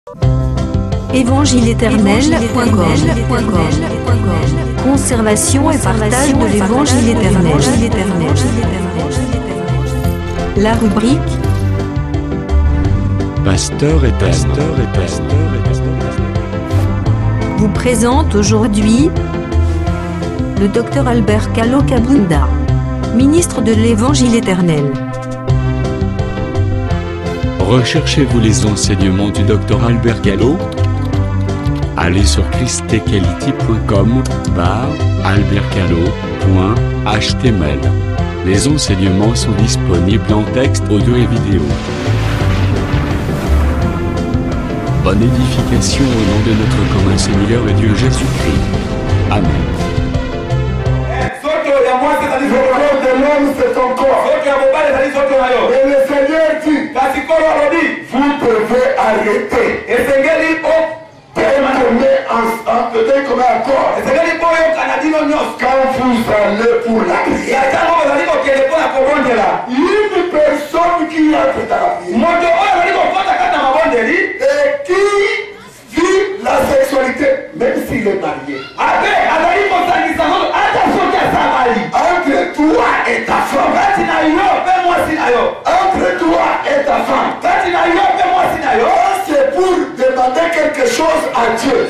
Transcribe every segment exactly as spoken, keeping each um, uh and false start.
évangile éternel point com. Conservation et partage de l'évangile éternel. La rubrique Pasteur et pasteur et pasteur et pasteur vous présente aujourd'hui le docteur Albert Kalo Kabunda, ministre de l'Évangile éternel. Recherchez-vous les enseignements du docteur Albert Gallo? Allez sur christequality point com barre albertgallo point h t m l. Les enseignements sont disponibles en texte, audio et vidéo. Bonne édification au nom de notre commun Seigneur et Dieu Jésus-Christ. Amen. C'est ton corps. Et le Seigneur dit, vous devez arrêter. Et peut-être comme un corps. Quand vous allez pour la prière, une personne qui entre dans la prière et qui vit la sexualité, même s'il est marié, entre toi et ta femme, entre toi et ta femme, c'est pour demander quelque chose à Dieu.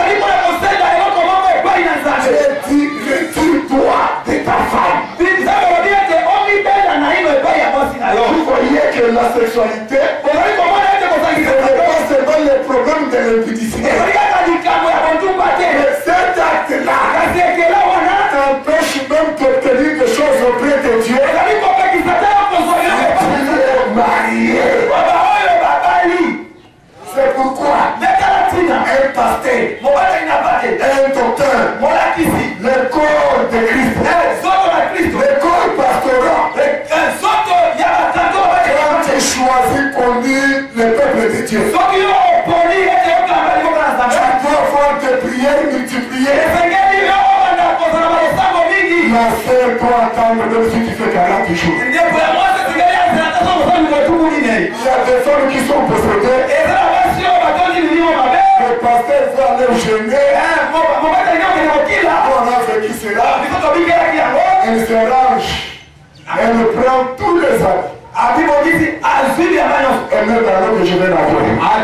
Je dis, retire-toi de ta femme. Vous voyez que la sexualité, ce n'est pas seulement le problème de l'impudicité. Mais cet acte-là t'empêche même d'obtenir des choses auprès de Dieu. Marié. C'est pourquoi un pasteur, un docteur, le corps de Christ, le corps pastoral, quand tu choisis pour dire le peuple de Dieu, tu dois avoir des prières multipliées. La sœur doit attendre même si tu fais quarante jours. Il y a des femmes qui sont possédées. Le pasteur va aller gêner. On a fait qui cela. Elle se range. Elle prend tous les habits. Elle met dans l'eau que je vais l'envoyer.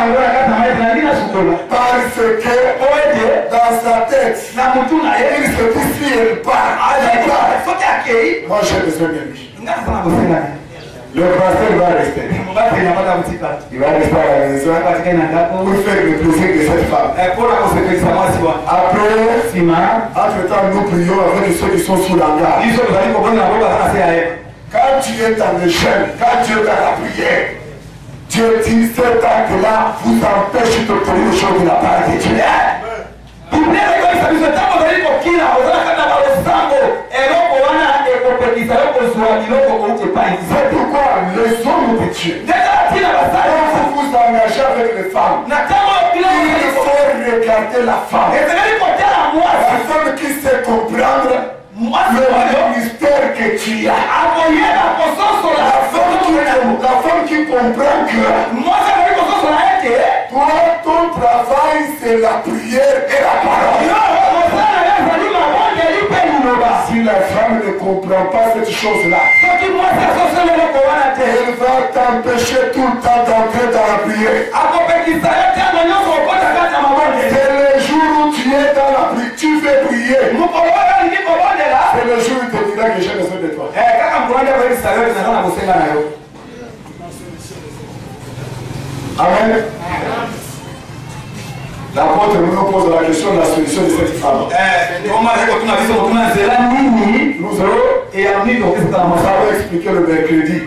Parce que dans sa tête, il se dit si elle part, moi j'ai besoin de lui. Le pasteur va rester. Il va rester à la maison pour faire le plaisir de cette femme. Après, entre-temps, nous prions avec ceux qui sont sous la garde. Quand tu es dans le jeûne, quand tu es dans la prière, Dieu dit cet acte-là vous empêche d'obtenir les choses de la part de Dieu. C'est pourquoi les hommes de Dieu, quand vous vous engagez avec les femmes, il faut regarder la femme. La femme qui sait comprendre le mystère que tu as. La femme qui, la femme qui comprend que toi, ton travail, c'est la prière et la parole. Si la femme ne comprend pas cette chose-là, elle va t'empêcher tout le temps d'entrer dans la prière. C'est le jour où tu es dans la prière, tu fais prier. C'est le jour où tu te diras que j'ai besoin de toi. Amen. L'apôtre nous pose la question de la solution de cette femme. Nous allons expliquer le mercredi.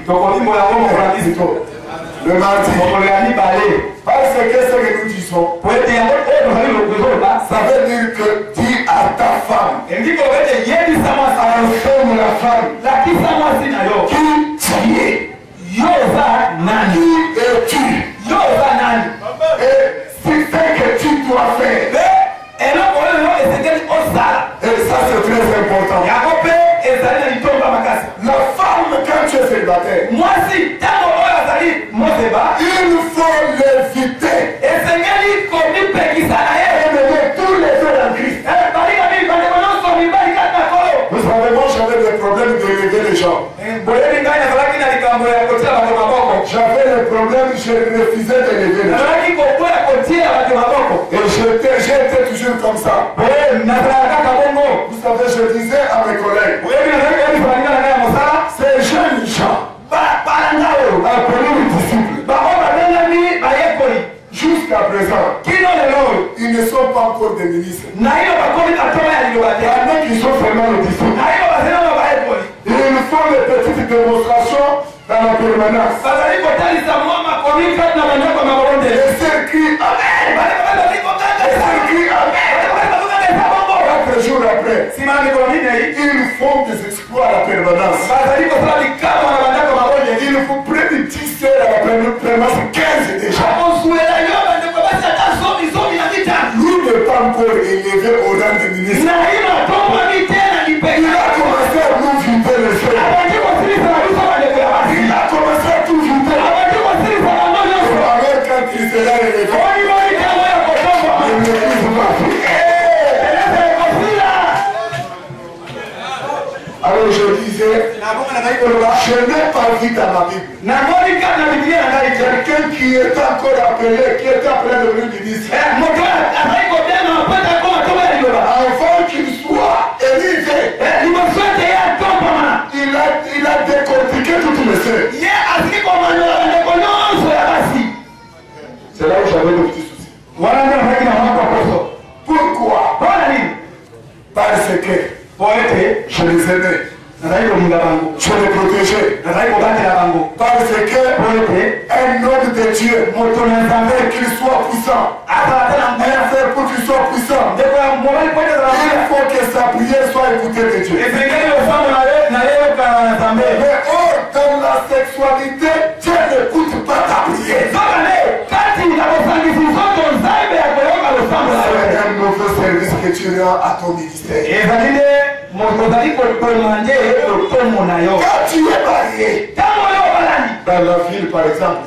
Le mardi. Parce que ce que nous disons, ça veut dire que dis à ta femme, informe la femme, qui tu es, qui es-tu, et si c'est que tu dois faire. Et ça c'est très important. La femme, quand tu es célibataire, il faut l'éviter. J'avais des problèmes, je refusais de lever les gens. Et j'étais, j'étais toujours comme ça. Vous savez, je disais à mes collègues, ces jeunes gens, appelés les disciples, jusqu'à présent, ils ne sont pas encore des ministres. Il y en a qui sont vraiment les disciples. Ils font des petites démonstrations dans la permanence. Et ceux qui Amen. Et ceux qui Amen. Quatre jours après, ils font des exploits à la permanence. Il faut près de dix heures à la permanence, quinze déjà. Lui n'est pas encore élevé au rang de ministre. Il a commencé à nous vider le feu. Il a commencé à tout vider. Alors quand il sera élevé, il ne puisse pas. Alors je disais, je n'ai pas vu dans ma Bible quelqu'un qui est encore appelé, qui est appelé de devenir ministre. Avant qu'il soit élevé, il a, il a décortiqué toutes les sœurs. C'est là où j'avais le petit souci. Pourquoi? Parce que je les aimais. Je les protégeais. Parce que un homme de Dieu, qu'il soit puissant, un frère pour qu'il soit puissant, il faut que sa prière soit écoutée de Dieu. Mais or, dans la sexualité, Dieu n'écoute pas ta prière. C'est un mauvais service que tu rends à ton ministère. Quand tu es marié, dans la ville par exemple,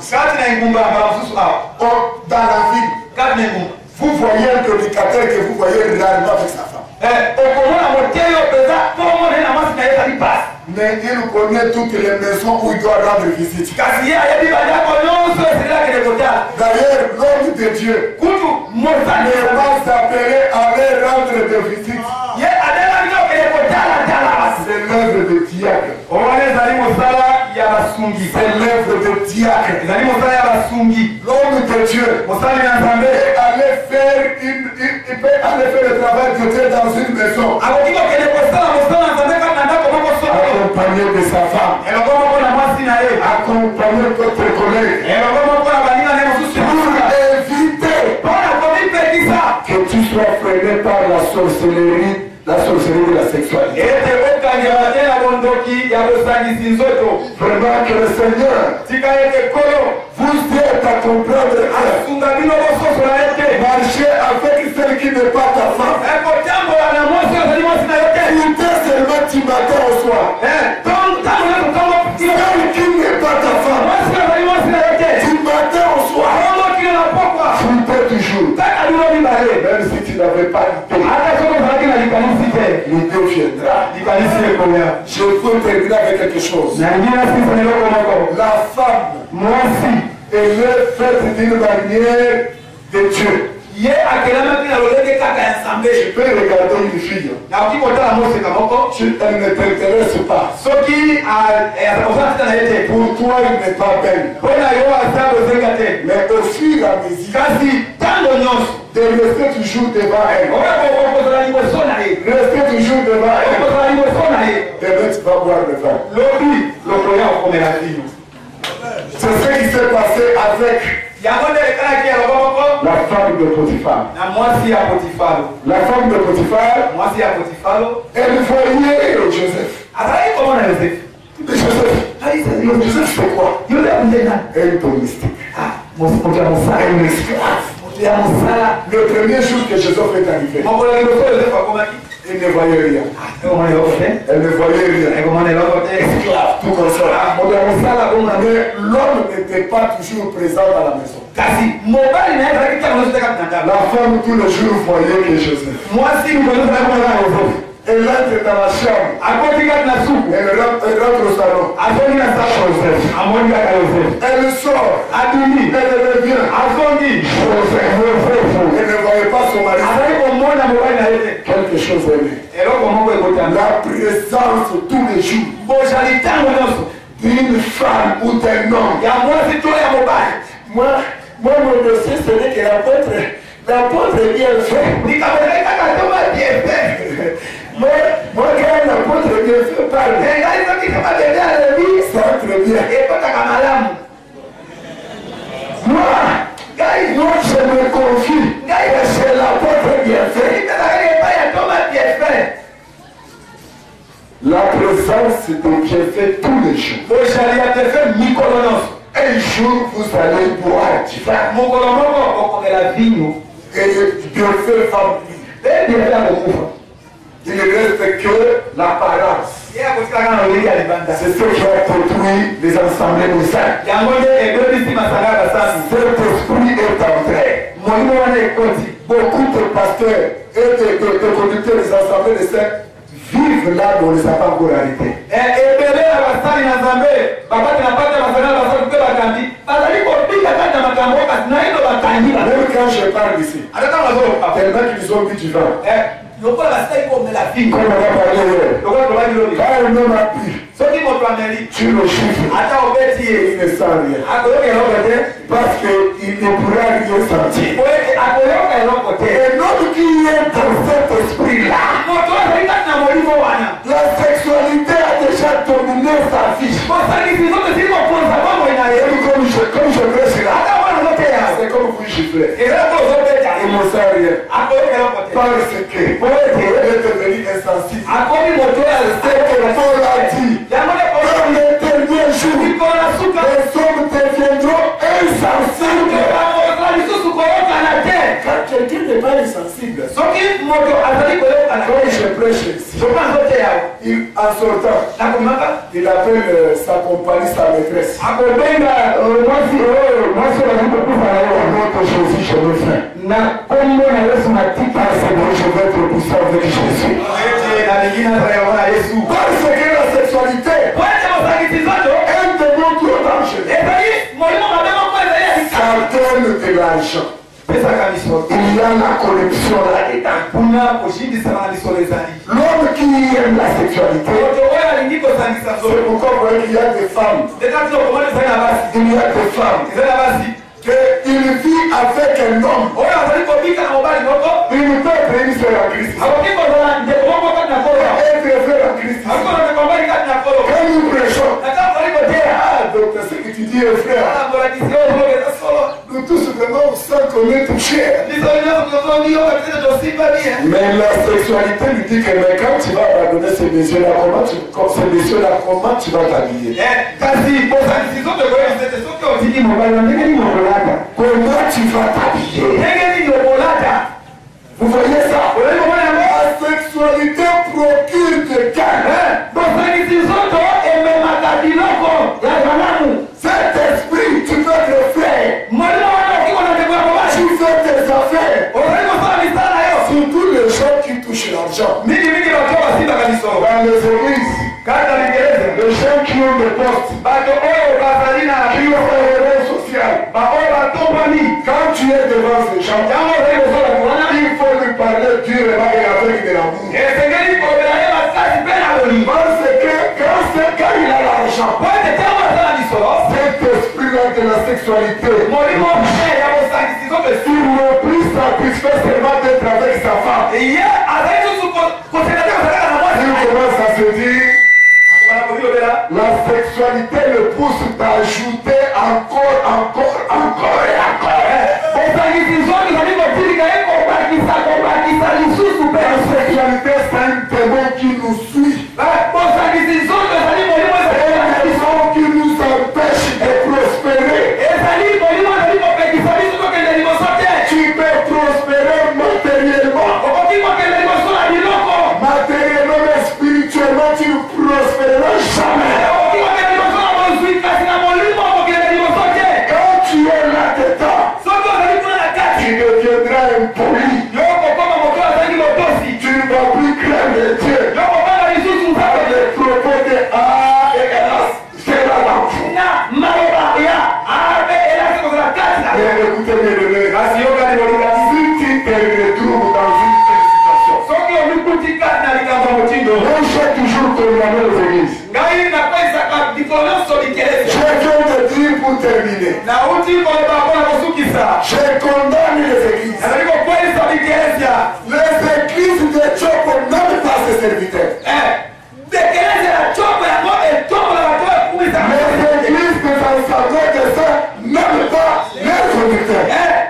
dans la ville, vous voyez un prédicateur que vous voyez rarement avec sa femme. Mais il connaît toutes les maisons où il doit rendre visite. D'ailleurs, l'homme de Dieu n'est pas appelé à aller rendre des visites. C'est l'œuvre de diacre. C'est l'œuvre de diacre. L'homme de Dieu peut aller faire, une, une, il peut aller faire le travail de Dieu dans une maison. Accompagné de sa femme. Accompagné d'autres collègues. Pour éviter que tu sois freiné par la sorcellerie. La sorcellerie de la sexualité. Vraiment que le Seigneur vous aide à comprendre que marcher avec celle qui n'est pas ta femme. Quitter seulement du matin au soir. Celle qui n'est pas ta femme. Du matin au soir. Quitter toujours. Même si tu n'avais pas l'idée. L'idée viendra. Je peux terminer avec quelque chose. La femme, moi aussi, elle est faite d'une manière de Dieu. Je peux regarder une fille. Si elle ne t'intéresse pas, pour toi elle n'est pas belle. Mais au fur et à mesure de rester toujours devant elle, rester toujours devant elle, demain tu vas boire le vin. C'est ce qui s'est passé avec la femme de Potiphar. La femme de Potiphar, elle voyait Joseph. Joseph, Joseph c'est quoi? Un domestique. Un esclave. Le premier jour que Joseph est arrivé, elle ne voyait rien. Elle ne voyait rien. Esclave, tout comme ça. Mais l'homme n'était pas toujours présent dans la maison. La femme tous les jours voyait que Joseph. Elle entre dans la chambre. Elle rentre, elle rentre au salon. Elle Adini. Elle revient. Azondi. Elle ne voyait pas son mari. Quelque chose est né. La présence tous les jours d'une femme ou d'un homme. Moi, moi mon dossier, ce n'est que l'apôtre. L'apôtre est bien fait. Moi, moi, quand l'apôtre est bien fait, parle. Ça entre bien. Moi, moi, je me confie. C'est l'apôtre bien fait. La présence de Dieu fait tous les jours. Un jour, vous allez boire du vin. Et Dieu fait famille. Il ne reste que l'apparence. C'est ce qui a construit les assemblées des saints. Cet esprit est entré. Beaucoup de pasteurs et de, de, de conducteurs des assemblées des saints vivent là où on ne les a pas encore arrêtés. Même quand je parle ici, tellement qu'ils ont bu du vin. Comme on a parlé hier, quand un homme a bu, tu le chiffres, il ne sent rien. Parce qu'il ne pourra rien sentir. Et l'autre qui est dans cet esprit-là, la sexualité a déjà dominé sa vie. Comme je, comme je prêche là, c'est comme vous chiffrez. Il ne sent rien. Parce que il est devenu insensible. C'est que Paul a dit, dans les derniers jours, les hommes deviendront insensibles. Quand quelqu'un n'est pas insensible, quand je prêche ici, il, en sortant, il appelle euh, sa compagnie, sa maîtresse. Notre Jésus, je me fais. Parce que je vais être puissant avec Jésus. Parce que la sexualité est un démon trop dangereux. Ça donne de l'argent. Il y a la corruption là-dedans. L'homme qui aime la sexualité, c'est pourquoi vous voyez qu'il y a des femmes. Il y a des femmes. qu'il vit avec un homme. Il ne peut être une seule en Christ. Être frère en Christ. Quand nous prêchons, ah, donc ce que tu dis est frère. Nous tous vraiment sans connaître cher. Mais la sexualité lui dit que mais quand tu vas abandonner ces messieurs-là, comment tu, ces messieurs-là, comment tu vas t'habiller? Comment tu vas t'habiller? Vous voyez ça? La sexualité procure de gain. Cet esprit, tu veux te faire. Tu fais tes affaires. Surtout les gens qui touchent l'argent. Dans les églises, les gens qui ont des postes, qui ont des réseaux sociaux. Quand tu es devant ces gens, il faut lui parler durement et avec de l'amour. Parce que quand, quand il a l'argent, cet esprit-là de la sexualité, il ne plus satisfait seulement d'être avec sa femme. Il commence à se dire, la sexualité le pousse d'ajouter encore, encore, encore et encore. La sexualité, c'est un démon qui nous suit. Qui nous empêche de prospérer. Tu peux prospérer matériellement. Matériellement et spirituellement, tu ne prospéreras jamais. Quand tu es là-dedans, tu deviendras impoli. Tu ne vas plus proclamer les églises. Je viens de dire pour terminer. Je condamne les églises. Les églises de Tchoko n'aiment pas ses serviteurs. Les églises de l'ensemble de ça n'aiment pas les serviteurs.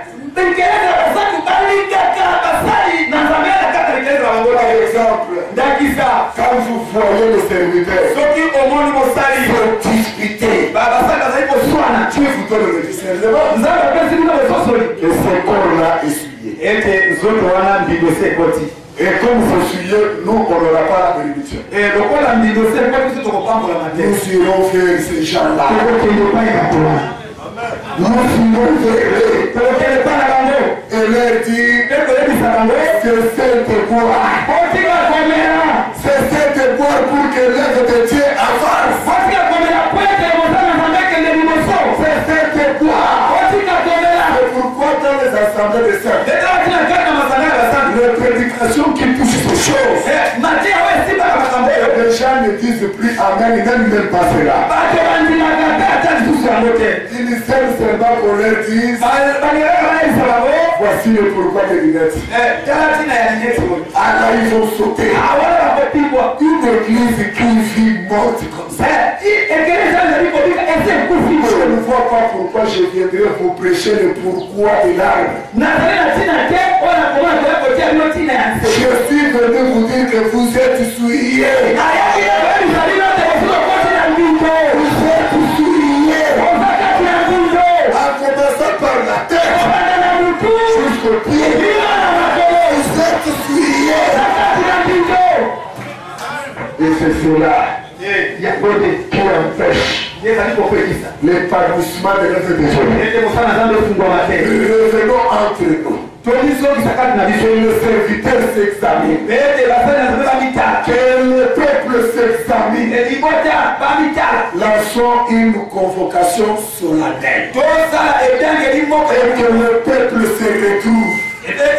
Par exemple, quand vous voyez les serviteurs se disputer, Dieu vous donne le discernement. Et ce corps-là essuyé. Et comme vous essuyez, nous on n'aura pas la bénédiction. Nous irons vers ces gens-là. Nous irons vers eux et leur dire que c'est de boire. C'est de boire pour que l'œuvre de Dieu avance. C'est de boire. C'est pourquoi dans les assemblées de saints, les prédications qui touchent ces choses, les gens ne disent plus Amen, ils n'aiment même pas cela. Ils disent seulement qu'on leur dise voici le pourquoi des lunettes. Alors ils vont sauter. Une église qui vit morte comme ça. Je ne vois pas pourquoi je viendrai vous prêcher le pourquoi de l'arbre. Je suis venu vous dire que vous êtes souillés. Vous êtes souillés. En commençant par la tête jusqu'au pied. Vous êtes souillés. Et c'est cela qui empêche l'épanouissement de notre déjeuner. Revenons entre nous. Que le serviteur s'examine. Que le peuple s'examine. Lançons une convocation solennelle. Et que le peuple se retrouve. Et que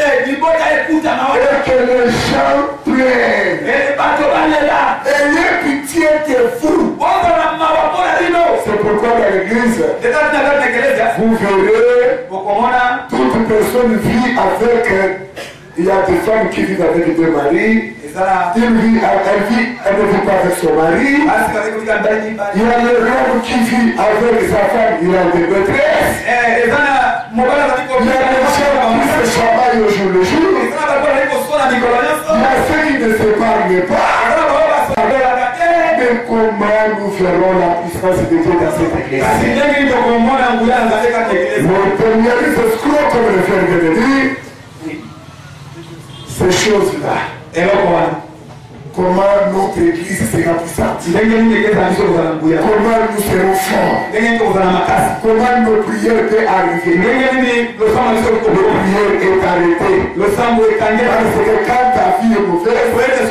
les gens prennent. Ayez pitié de vous. C'est pourquoi dans l'église, vous verrez, toute personne vit avec, il y a des femmes qui vivent avec deux maris, il vit, elle vit, elle ne vit pas avec son mari, il y a le homme qui vit avec sa femme, il a des maîtresses, il y a les gens qui se chamaillent au jour le jour, il y a ceux qui ne s'épargnent pas. Mais comment nous ferons la puissance de Dieu dans cette église? Mon premier escroc, comme le frère vient de dire, ces choses-là. Comment notre église sera puissante? Comment nous serons forts? Comment nos prières peuvent arriver? Nos prières est arrêtée. Parce que quand ta vie est mauvaise,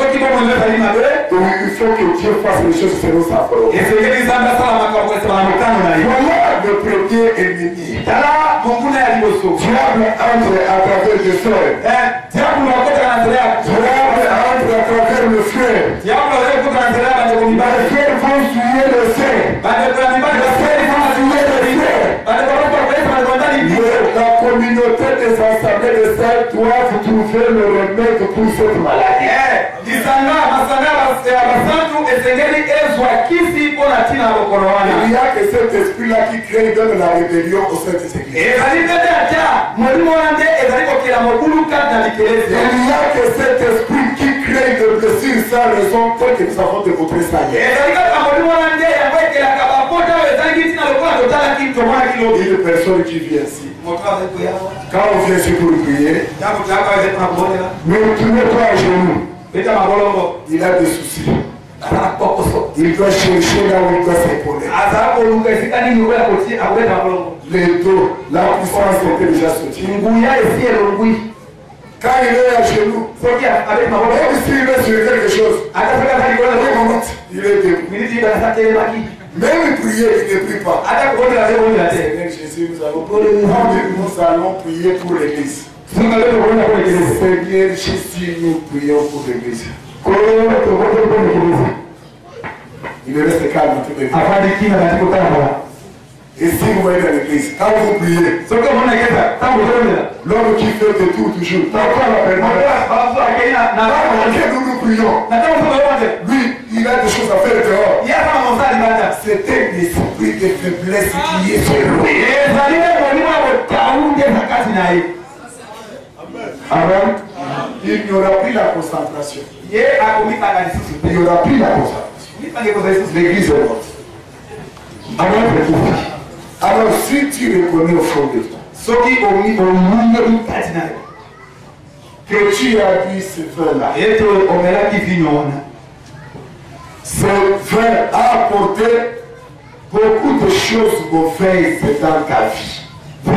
il faut que Dieu fasse les choses selon sa parole. Voilà le premier ennemi. Diable entre à travers les soeurs. Diable entre à travers le frère. Les frères vont souiller le sein. Les frères vont souiller le frère. La communauté des assemblées de saints doivent trouver le remède pour cette maladie. Il y a que cet esprit-là qui crée donne la rébellion au sein de cette église. Il y a que cet esprit qui crée de blessures sans raison tel que nous avons démontré ça hier. Une personne qui vient ici. Quand on vient ici pour prier, ne tournez pas à genoux. Il a des soucis. Il doit chercher là où il doit s'épauler. Les dos, la puissance était déjà sortie. Quand il est à genoux, même s'il est sur quelque chose, il est debout. Même prier, il ne prie pas. Seigneur Jésus, nous allons prier. Nous allons prier pour l'église. Seigneur Jésus, nous prions pour l'église. Il reste calme tout le temps. Et si vous voyez dans l'église, quand vous priez, l'homme qui fait de tout toujours, nous nous prions, lui, il a des choses à faire dehors. C'est un esprit de faiblesse qui est sur lui. Amen. Il n'y aura plus la concentration. Il n'y aura plus la concentration. L'église est morte. Amen. Alors si tu reconnais au fond de toi que tu as bu ce vin-là, ce vin a apporté beaucoup de choses mauvaises dans ta vie. Ne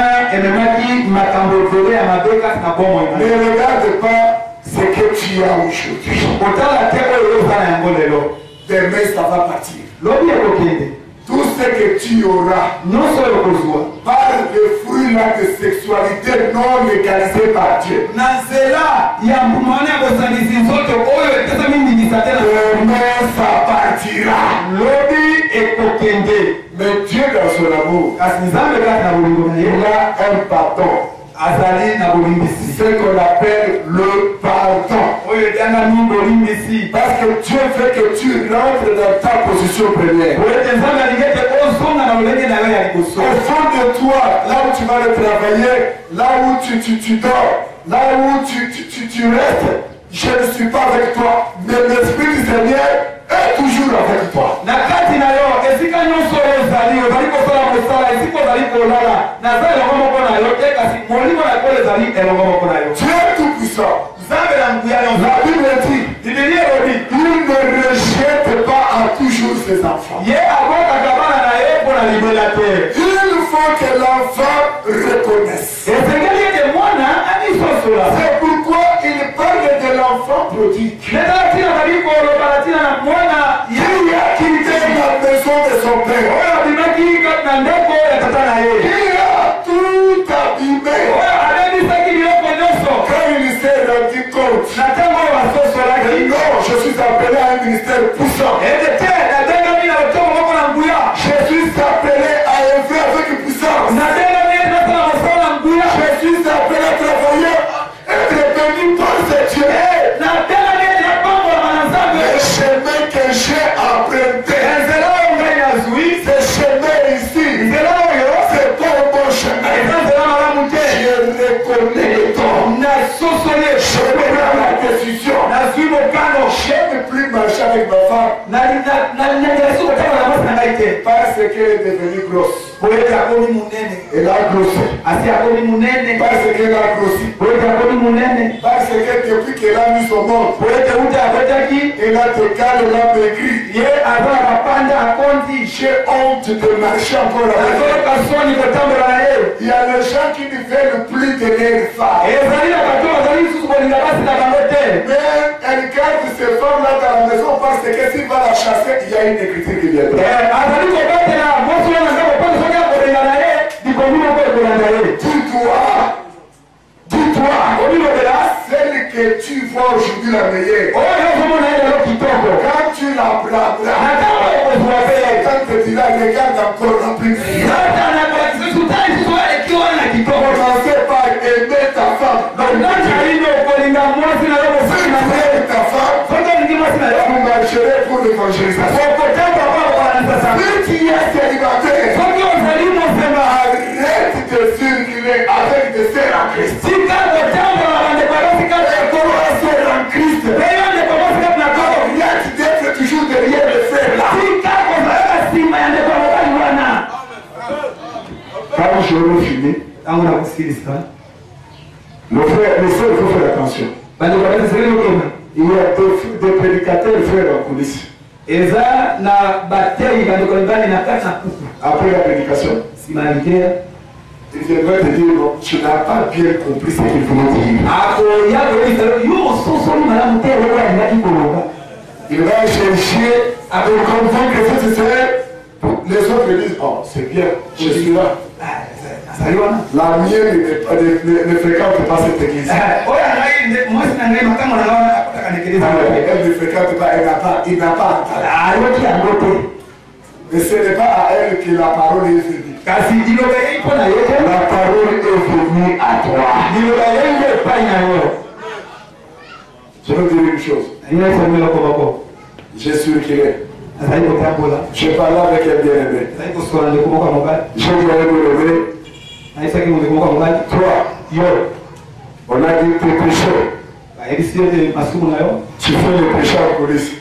regarde pas ce que tu as aujourd'hui. Demain ça va partir. Tout ce que tu auras, non seulement par le fruit là de sexualité non légalisée par Dieu. Demain ça partira. Mais Dieu dans son amour, il a un pardon. Ce qu'on appelle le pardon. Parce que Dieu veut que tu rentres dans ta position première. Au fond de toi, là où tu vas le travailler, là où tu, tu, tu dors, là où tu, tu, tu, tu restes, je ne suis pas avec toi, mais l'Esprit du Seigneur est toujours avec toi. Dieu est tout puissant. La Bible dit, il ne rejette pas à toujours ses enfants. Il faut que l'enfant reconnaisse. C'est pourquoi il parle de l'enfant prodigue. Il a quitté la maison de son père. Il a tout abîmé. Quand il s'est rendu compte, non, je suis appelé à un ministère puissant. Je suis appelé à œuvrer avec puissance. Je suis appelé à travailler, être béni par ce Dieu. Le chemin que j'ai emprunté, ce chemin ici, c'est pas un bon chemin. Je reconnais le temps. Je prends la décision. Je ne peux plus marcher avec ma femme parce qu'elle est devenue grosse. Elle a grossi. Parce qu'elle a grossi. Parce que depuis qu'elle a mis son monde, elle a décalé, elle a maigri. J'ai honte de marcher encore avec elle. Il y a les gens qui ne veulent plus de leur femme. Mais elle garde ces femmes-là dans la maison parce que s'il va la chasser, il y a une écriture qui vient. Dis-toi, dis-toi, celle que tu vois aujourd'hui la meilleure, quand tu la prendras, quand tu te diras, regarde encore la plus. Commencez par aimer ta femme. Ta femme, vous marcherez pour l'évangélisation. Si tu es célibataire, arrête de circuler avec des sœurs en Christ. Et comment sœurs en Christ? Arrête d'être toujours derrière les frères là. Quand je vais finir, le frère, les sœurs, il faut faire attention. Il y a des, des prédicateurs frères en coulisses. Après la prédication, il viendra te dire non, tu n'as pas bien compris ce qu'il voulait dire. Il va chercher à te convaincre que ce serait. Les autres disent, oh c'est bien, je suis là. La mienne ne, ne, ne, ne fréquente pas cette église. Elle ne fréquente pas, elle n'a pas, il n'a pas entendu. Mais ce n'est pas à elle que la parole est venue. La parole est venue à toi. Je veux dire une chose. J'ai circulé. Je parlais avec un bien-aimé. Je voulais me lever. Toi, yo, on a dit que tes péchés. Tu fais le péché en police.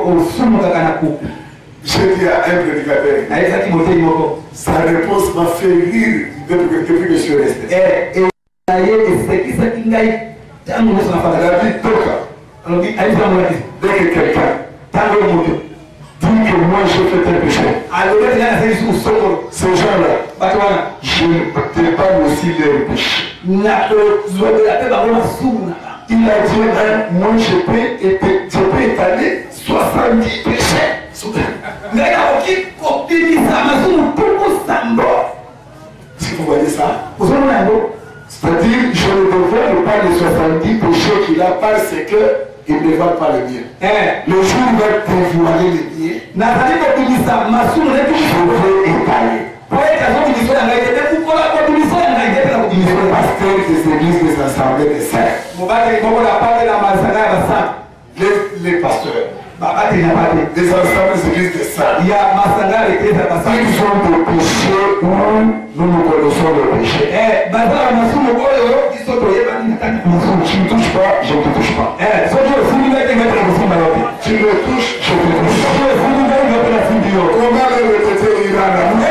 Je dis à un prédicateur, sa réponse m'a fait rire depuis, depuis que je suis resté. La vie toca. Dès que quelqu'un dit que moi je fais tes péchés, ces gens-là, je ne déballe aussi les péchés. Il a dit, moi je peux, je peux étaler soixante-dix péchés. Si vous voyez ça, c'est-à-dire je ne dévoile pas les soixante-dix péchés qu'il a parce qu'il ne dévoile pas les miens. Le jour où il va dévoiler les miens, je vais étaler. Le pasteur des églises des assemblées des saints, les, les pasteurs des assemblées des églises des saints, ils ont des péchés où nous nous connaissons le péché. Tu ne touches pas, je ne te touche pas. Tu me touches, je te touche. Comment le répéter Irana?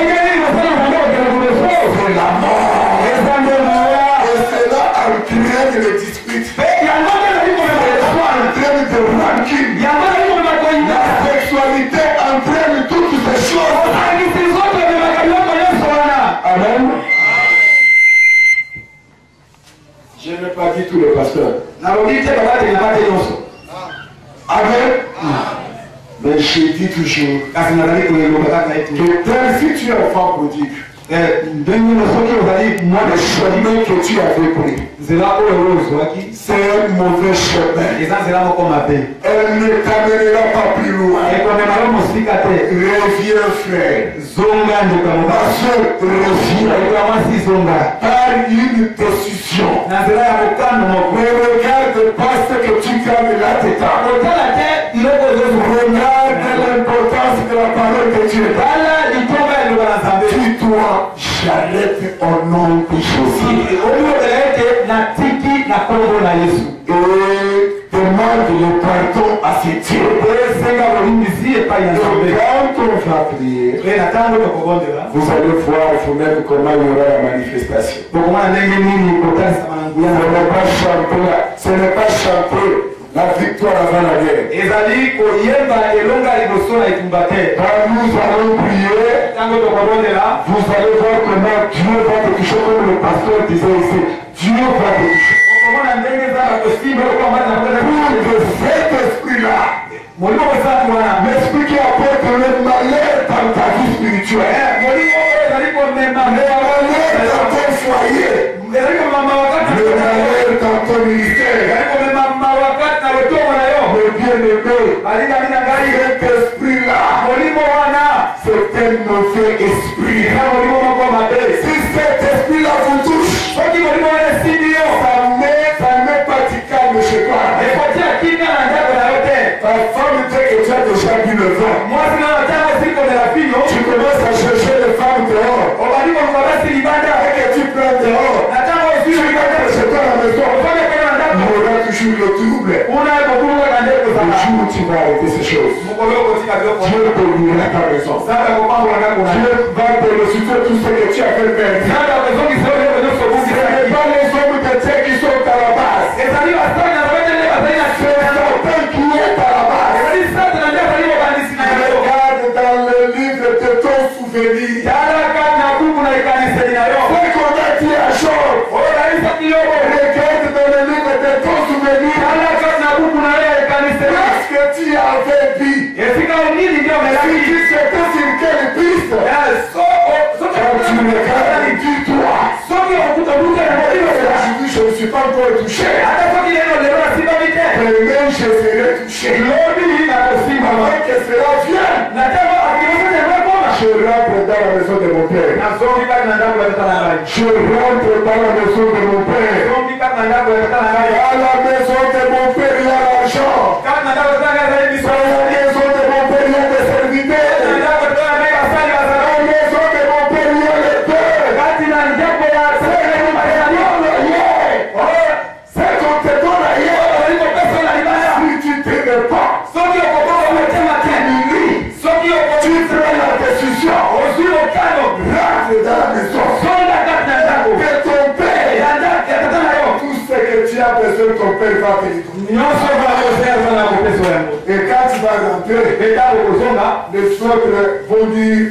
C'est la mort. Et cela entraîne les disputes. Entraîne de rancune. La sexualité entraîne toutes ces choses. Amen. Je n'ai pas dit tous les pasteurs. Amen. Mais je dis toujours que tel si tu es enfant prodigue, le chemin que tu avais pris, c'est un mauvais chemin. Elle ne t'amènera pas plus loin. Reviens, frère. Ma soeur, reviens. Par une décision. Mais regarde pas ce que tu gagnes là dedans. Regarde l'importance de la parole de Dieu. Dis-toi, j'arrête au nom de Jésus. Et demande le pardon à ces dieux. Et quand on va prier, vous allez voir vous-même comment il y aura la manifestation. Ce n'est pas chanter la victoire avant la guerre. Quand nous allons prier, vous allez voir comment Dieu va te toucher, comme le pasteur disait ici. Dieu va te toucher. Pour que cet esprit-là, l'esprit qui apporte le malheur dans ta vie spirituelle, le malheur dans ton foyer, le malheur dans ton ministère, le bien-aimé, cet esprit-là, c'est un mauvais esprit. Si cet esprit-là vous touche, ça n'est pas du calme chez toi. Ta femme dit que tu as déjà bu le vin. Tu commences à chercher les femmes dehors. Et que tu prends dehors. Tu regardes chez toi à la maison. Il y aura toujours le trouble. Le jour où tu vas arrêter ces choses, Dieu te dira ta raison. Dieu va te ressusciter tout ce que tu as fait faire. Ce n'est pas les hommes de Dieu qui sont à la base. C'est Satan qui est à la base. Regarde dans le livre de ton souvenir. C'est qu'on a dit à Job. Regarde dans le livre de ton souvenir. Parce que tu avais dit. Si tu sais sur quelle piste. Quand tu regardes, dis-toi. Aujourd'hui, je ne suis pas encore touché. Mais je serai Je rentre dans la maison de mon père. Je rentre dans la maison de mon père. À la maison de mon père, il y a l'argent. À la maison de mon père, il y a des serviteurs. À la maison de mon père, il y a les pères. C'est qu'on te donne ailleurs. Si tu ne t'aimes pas, tu prends la décision. Rentre dans la maison de ton père. Tout ce que tu as besoin, ton père va te dire. Et quand tu vas rentrer, les autres vont dire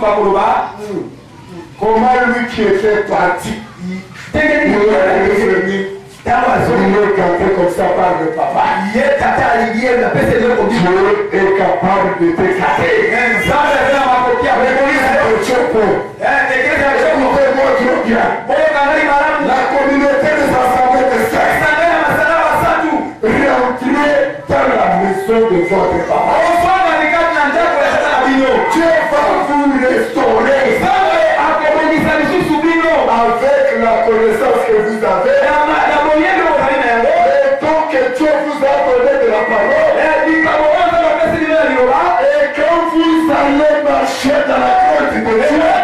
comment lui qui était parti, il est revenu. Il est canté comme ça par le papa. Dieu est capable de t'écarter. Écoutez-moi trop bien. La communauté des assemblées de saints. Rentrez dans la maison de votre papa. Dieu va vous restaurer avec la connaissance que vous avez. Et donc que Dieu vous a donné de la parole. Et quand vous allez marcher dans la crainte de Dieu,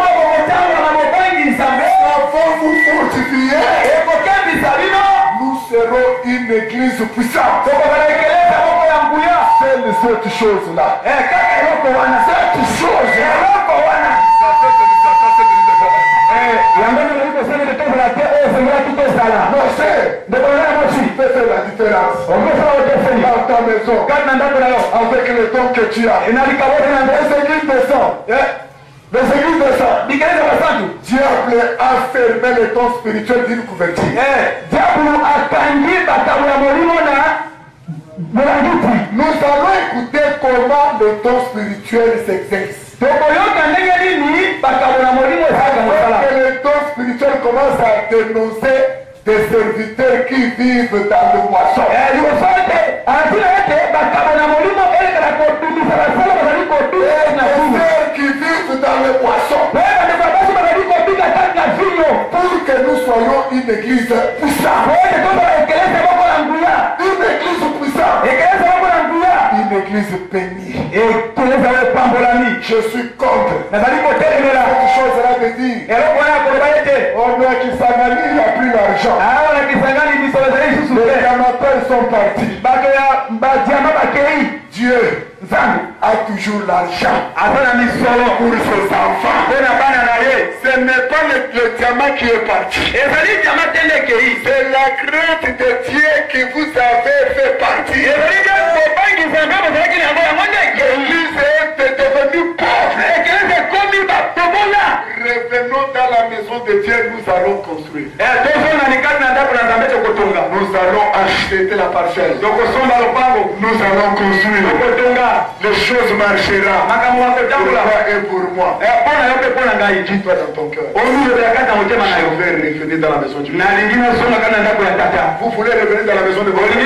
avant vous fortifier, nous serons une église puissante. C'est cette chose-là. Cette chose-là. Non, c'est de faire la différence dans ta maison avec le don que tu as. Les églises de sang, les églises de sang, diable a fermé le don spirituel d'une couverture. Nous allons écouter comment le don spirituel s'exerce. Quand le don spirituel commence à dénoncer des serviteurs qui vivent dans le moisson. Et des serviteurs qui vivent dans le moisson. Pour que nous soyons une église puissante. Une église puissante. Une église bénie. Je suis contre cette chose-là de dire on a qui s'analise, il a pris l'argent. Les amateurs sont partis. Dieu a toujours l'argent pour ses enfants. Ce n'est pas le, le diamant qui est parti. C'est la crainte de Dieu qui vous avait fait partir. L'église est devenue pauvre. Revenons dans la maison de Dieu, nous allons construire. Nous allons acheter la parcelle. Nous allons construire. Les choses marcheront. Pour toi et pour moi. Dis-toi dans ton cœur. Je vais revenir dans la maison du Dieu. Vous voulez revenir dans la maison de votre Dieu?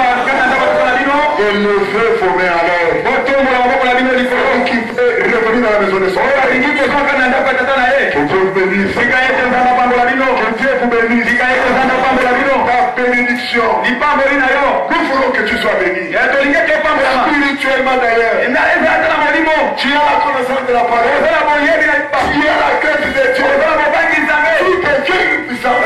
Élevez vos mains à l'air. Vous qui voulez revenir dans la maison de son Père. Que Dieu vous bénisse. Que Dieu vous bénisse. Ta bénédiction. Nous voulons que tu sois béni. Spirituellement d'ailleurs. Tu as la connaissance de la parole. Tu as la crainte de Dieu. Tu deviens une puissance.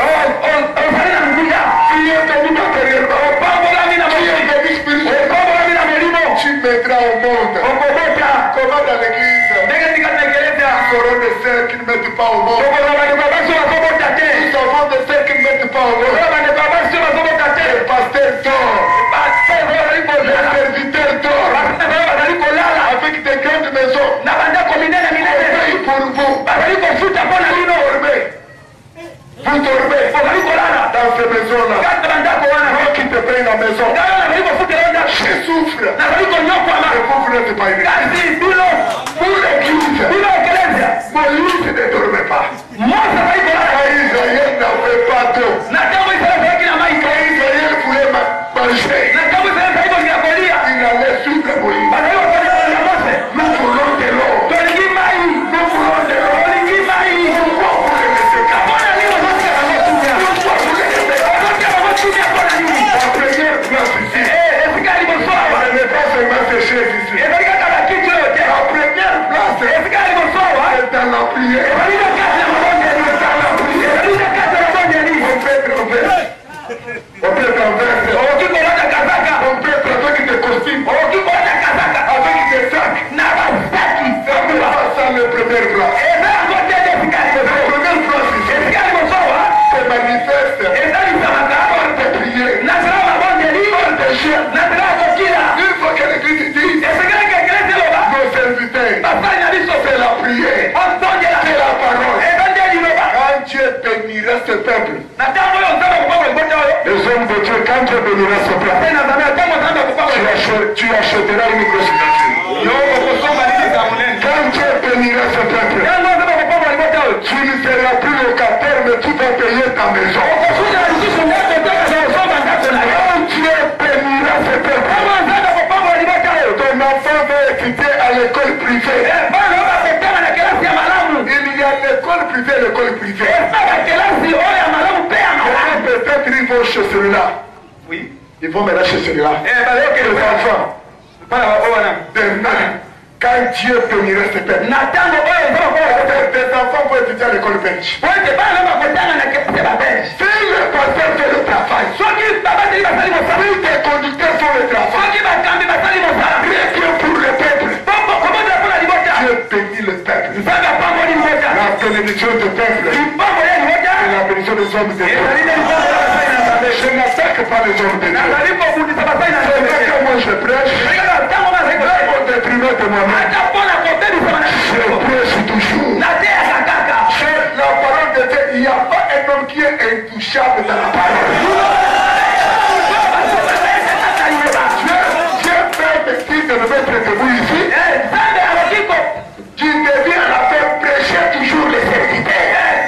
Tu es devenu matériellement. Tu es devenu spirituellement. Tu mettras au monde. Comment dans l'église? Nous aurons des sœurs qui ne mettent pas au monde. Nous avons des sœurs qui ne mettent pas au monde. Les pasteurs d'or. Les serviteurs d'or. Avec des grandes maisons. Veille pour vous. Vous dormez. Vous dormez. Dans ces maisons-là. Moi qui te paye la maison. Je souffre. Et vous, vous n'êtes pas aimé. Pour l'église. Moïse ne dormait pas. Israël n'avait pas d'eau. Israël voulait manger. Il allait suivre Moïse. Nous voulons de l'eau. Nous ce peuple, les hommes de Dieu, quand Dieu bénira ce peuple, tu, achèteras, tu achèteras une grosse voiture. Quand Dieu bénira ce peuple, tu ne seras plus locataire, mais tu vas payer ta maison. Quand Dieu bénira ce peuple, ton enfant va étudier à l'école privée. Il y a l'école privée, l'école privée. Peut-être ils vont chez celui-là. Oui. Ils vont maintenant chez celui-là. Les enfants. Demain, quand Dieu bénira ce peuple, tes enfants vont étudier à l'école belge. Si le pasteur fait le travail, si tes conducteurs font le travail, rien que pour le peuple, Dieu bénit le peuple. La bénédiction du peuple et la bénédiction des hommes de Dieu. Je n'attaque pas les hommes de Dieu. Que moi je prêche, pour déprimer de moi-même, je prêche toujours. La parole de Dieu, il n'y a pas un homme qui est intouchable dans la parole. Dieu permet de me mettre debout ici. Tu deviens la faire prêcher toujours les serviteurs.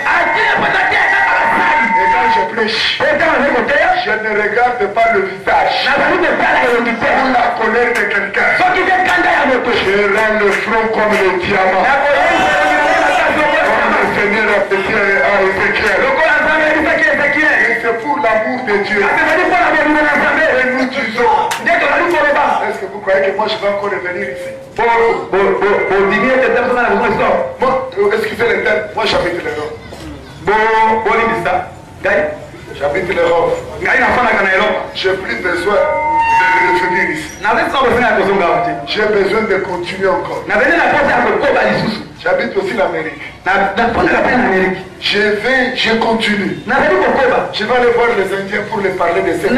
Et quand je prêche, je ne regarde pas le visage ou la colère de quelqu'un. Je rends le front comme le diamant. Comme le Seigneur a fait à Ézéchiel. Et c'est pour l'amour de Dieu. Et nous disons, est-ce que vous croyez que moi je vais encore revenir ici? Bon, excusez les termes, moi j'habite l'Europe. J'habite l'Europe. J'ai plus besoin de revenir ici. J'ai besoin de continuer encore. J'habite aussi l'Amérique. Je vais, je continue. Je vais aller voir les Indiens pour les parler de ces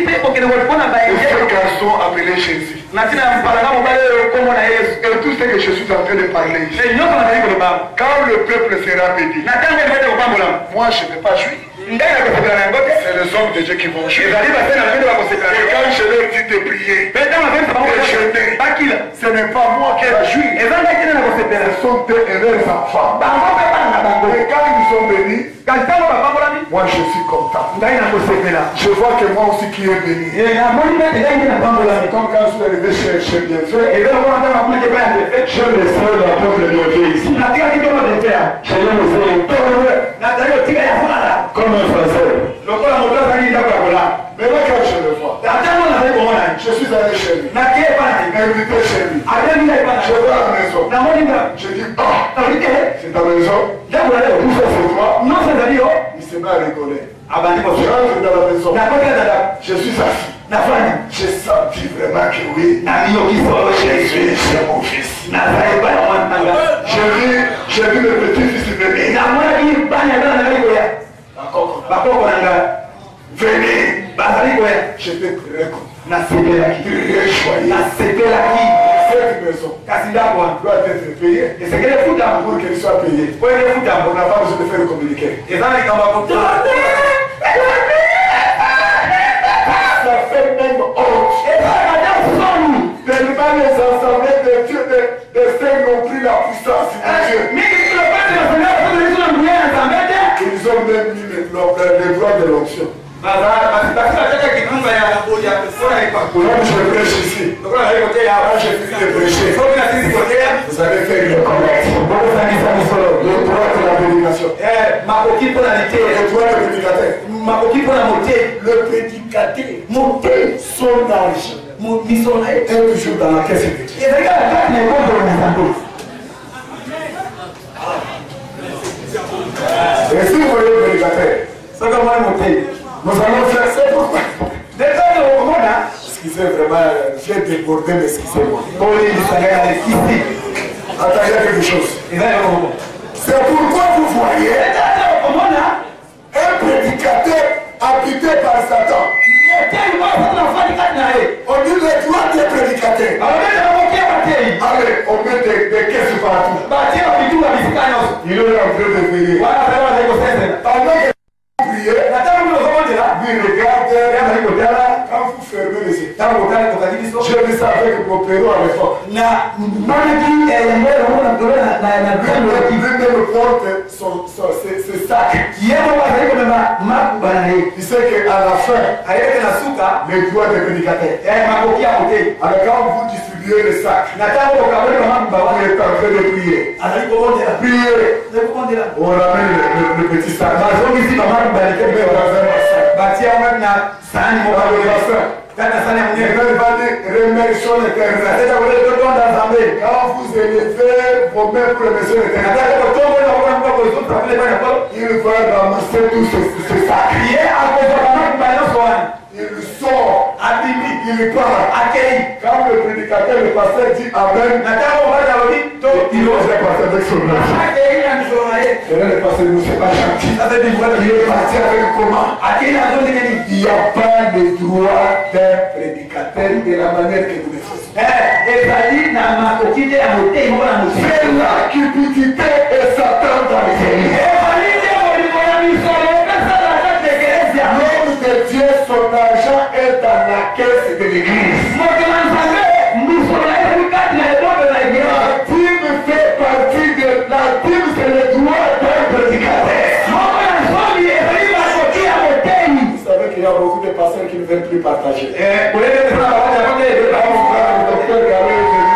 garçons appelés Jésus. Et tout ce que je suis en train de parler ici. Quand le peuple sera béni, moi je ne vais pas jouir. C'est les hommes de Dieu qui vont jouer. Et quand je leur dis de prier, de jeûner, ce n'est pas moi qui vais jouir. Ce sont eux et leurs enfants. Et quand ils sont bénis, moi je suis content. Je vois que moi aussi qui est béni. Comme quand je suis arrivé chez, chez Bienfait, je le sais, la peuple de Dieu ici. Je le sais. Comme un français. Mais là quand je le vois, je suis allé chez lui. Invité chez lui. Je vais à la maison. Je dis, oh, c'est ta maison. Tout ça c'est toi. Il se met à rigoler. Je rentre dans la maison. Je suis assis. J'ai senti vraiment que oui. Jésus, c'est mon fils. J'ai vu, j'ai vu le petit-fils venir. Venez. J'étais très content. Très joyeux. Cette maison doit être payée. Pour qu'elle soit payée, on n'a pas besoin de faire le communiqué. Ça fait même honte. Tellement les assemblées de Dieu, de saints ont pris la puissance de Dieu. Ils ont même mis les droits de l'onction. Moi je prêche ici. Quand j'ai fini de prêcher, vous allez faire le commerce. Le droit de la prédication. Le droit de prédicateur. Le prédicateur, son âge est toujours dans la caisse de Dieu. Et si vous voyez le prédicateur, nous allons faire ça pourquoi? Excusez vraiment, j'ai débordé, mais excusez-moi. Attends, il y a quelque chose. C'est pourquoi vous voyez un prédicateur habité par Satan. On dit le droit des prédicateurs. Allez, on met des, des caisses partout. Il est en train de payer. Pendant que J'ai vu ça avec mon père à l'époque. Na maana ki yambaye unaona kuona na na Lui me porte son, son, ses, ses sacs. yemo bazali kobeba makuba na ye Il sait qu'à la fin, ayeke na suka les droits des prédicateurs. eh, makoki ya kote Alors quand vous distribuez les sacs, na ntango okaboli makuba on wana est en train de prier. azali kobondela Prier. azali kobondela On ramène le, le, le petit sac. bazongisi bamakuba On met leke dans un bassin. batia yango na sahani moko Dans le bassin. kati na sahani ya Et monene là, il va dire, remercions l'éternel. eza koleli totonda nzambe Quand vous élevez vos mains pour remercier l'éternel, nataka kotongola kokona moko kozotrapele bana kolo il va ramasser tous ces, ces sacs. ye akozwa bamakuba nyonso wana Il sort, abimi il part. akei Quand le prédicateur, le pasteur dit Amen, na ntango obaza lobi to il ose passer avec son âge. akei na misolo na ye Et là, le pasteur ne sait pas gentil. asa bibwala Il est parti avec comment? akei na zo ndenge nini Il n'y a pas de droit d'un prédicateur de la manière que nous le faisons. ezali na makoki te ya motei moko na motei C'est la cupidité et Satan dans les églises. ezali te molimo ya misolo opesala ata tekelesi yango L'homme de Dieu, son argent est dans la caisse de l'église. moto na nzambe misolo na ezali kati na ebombe na eglise La dîme fait partie de la dîme, c'est le droit d'un prédicateur. moko ya nzomi ezali makoki ya motei Vous savez qu'il y a beaucoup de pasteurs qui ne veulent plus partager. boyebe pesana bakati ya kote ebele Quand mon frère, le docteur Garé est venu,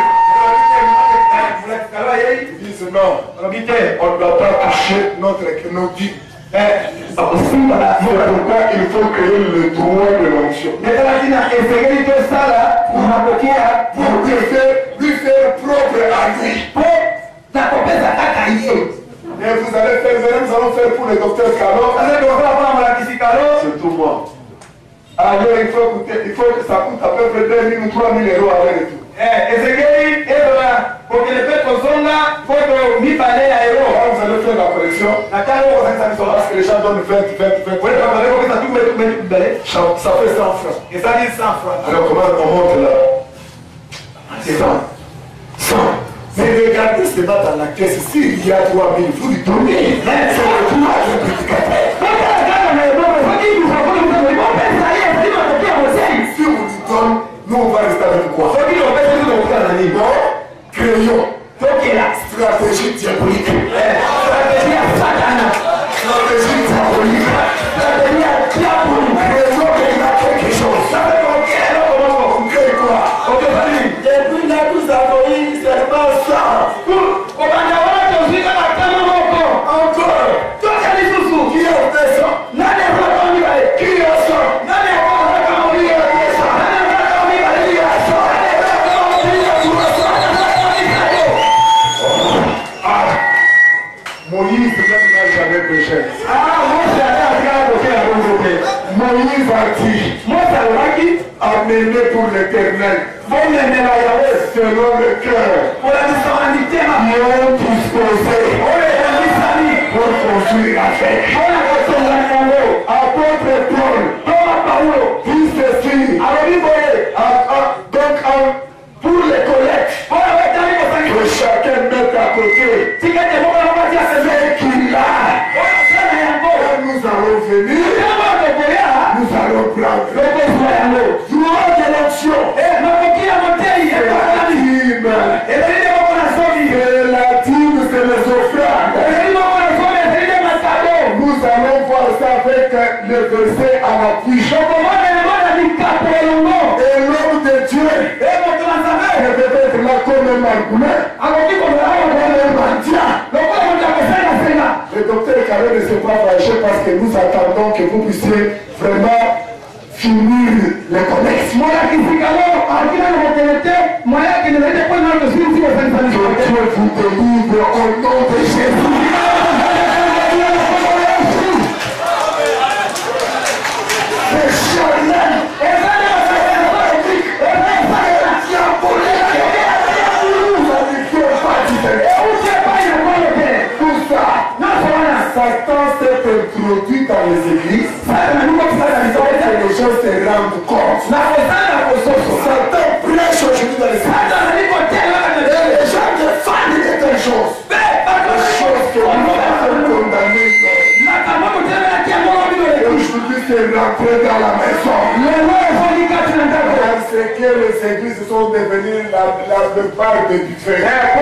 mulakikalo yei ils disent non, olobi te on ne doit pas toucher notre nos dîmes. bakosimba C'est pourquoi il faut créer le droit de l'onction. ezalaki na esengeli tosala makoki ya Pour lui faire, lui faire propre à lui. mpo na kopesa kaka ye Et vous allez faire, vous allez- nous allons faire pour le docteur Calor. azali kosala mpona molakisi kalo C'est tout moi. Alors il faut, coûter, il faut que ça coûte à peu près deux mille ou trois mille euros aller et tout. esengeli ezola kokende mpe kozonga foto mibale ya ero Quand vous allez faire la correction, na ntango okosangisa misolo parce que les gens donnent vingt, vingt, vingt, oye bazali kopesa tukume tukume mibale ça, ça fait cent francs. ezali cent francs Alors comment on monte là? cent. cent. Mais regardez ce va dans la caisse. S'il y a trois mille, vous lui donnez. C'est le droit du prédicateur. Si on lui donne, nous on va rester avec quoi? Non, créons stratégie diabolique. Stratégie diabolique. Créons qu'il y a quelque chose. On crée quoi? Depuis là, nous avons eu seulement ça. Encore. Qui a fait ça? Qui a ça? Qui a ça? Moïse même n'a jamais péché. Moïse a dit, amenez pour l'éternel, selon le cœur, qui ont disposé pour construire la fête. Apôtre Paul, dit ceci, Ah, ah, donc ah, pour les collectes, que chacun mette à côté ce qu'il a. Quand nous allons venir, nous allons prendre droit de l'action. La dîme, c'est les offrandes. Nous allons voir ça avec le verset à l'appui. Et l'homme de Dieu ne devait être là comme un margoulin, comme un mendiant. Le docteur Carré ne s'est pas fâché parce que nous attendons que vous puissiez vraiment finir les connexes. Que Dieu vous délivre au nom de Jésus. C'est charnel. Tout ça, Satan s'est introduit dans les églises. Et les gens se rendent compte. Satan prêche aujourd'hui dans les églises. Et les gens défendent de telles choses. Les choses que nous avons condamnées. Et aujourd'hui, c'est rentré dans la maison. Parce que les églises sont devenus la, la plupart des buffets.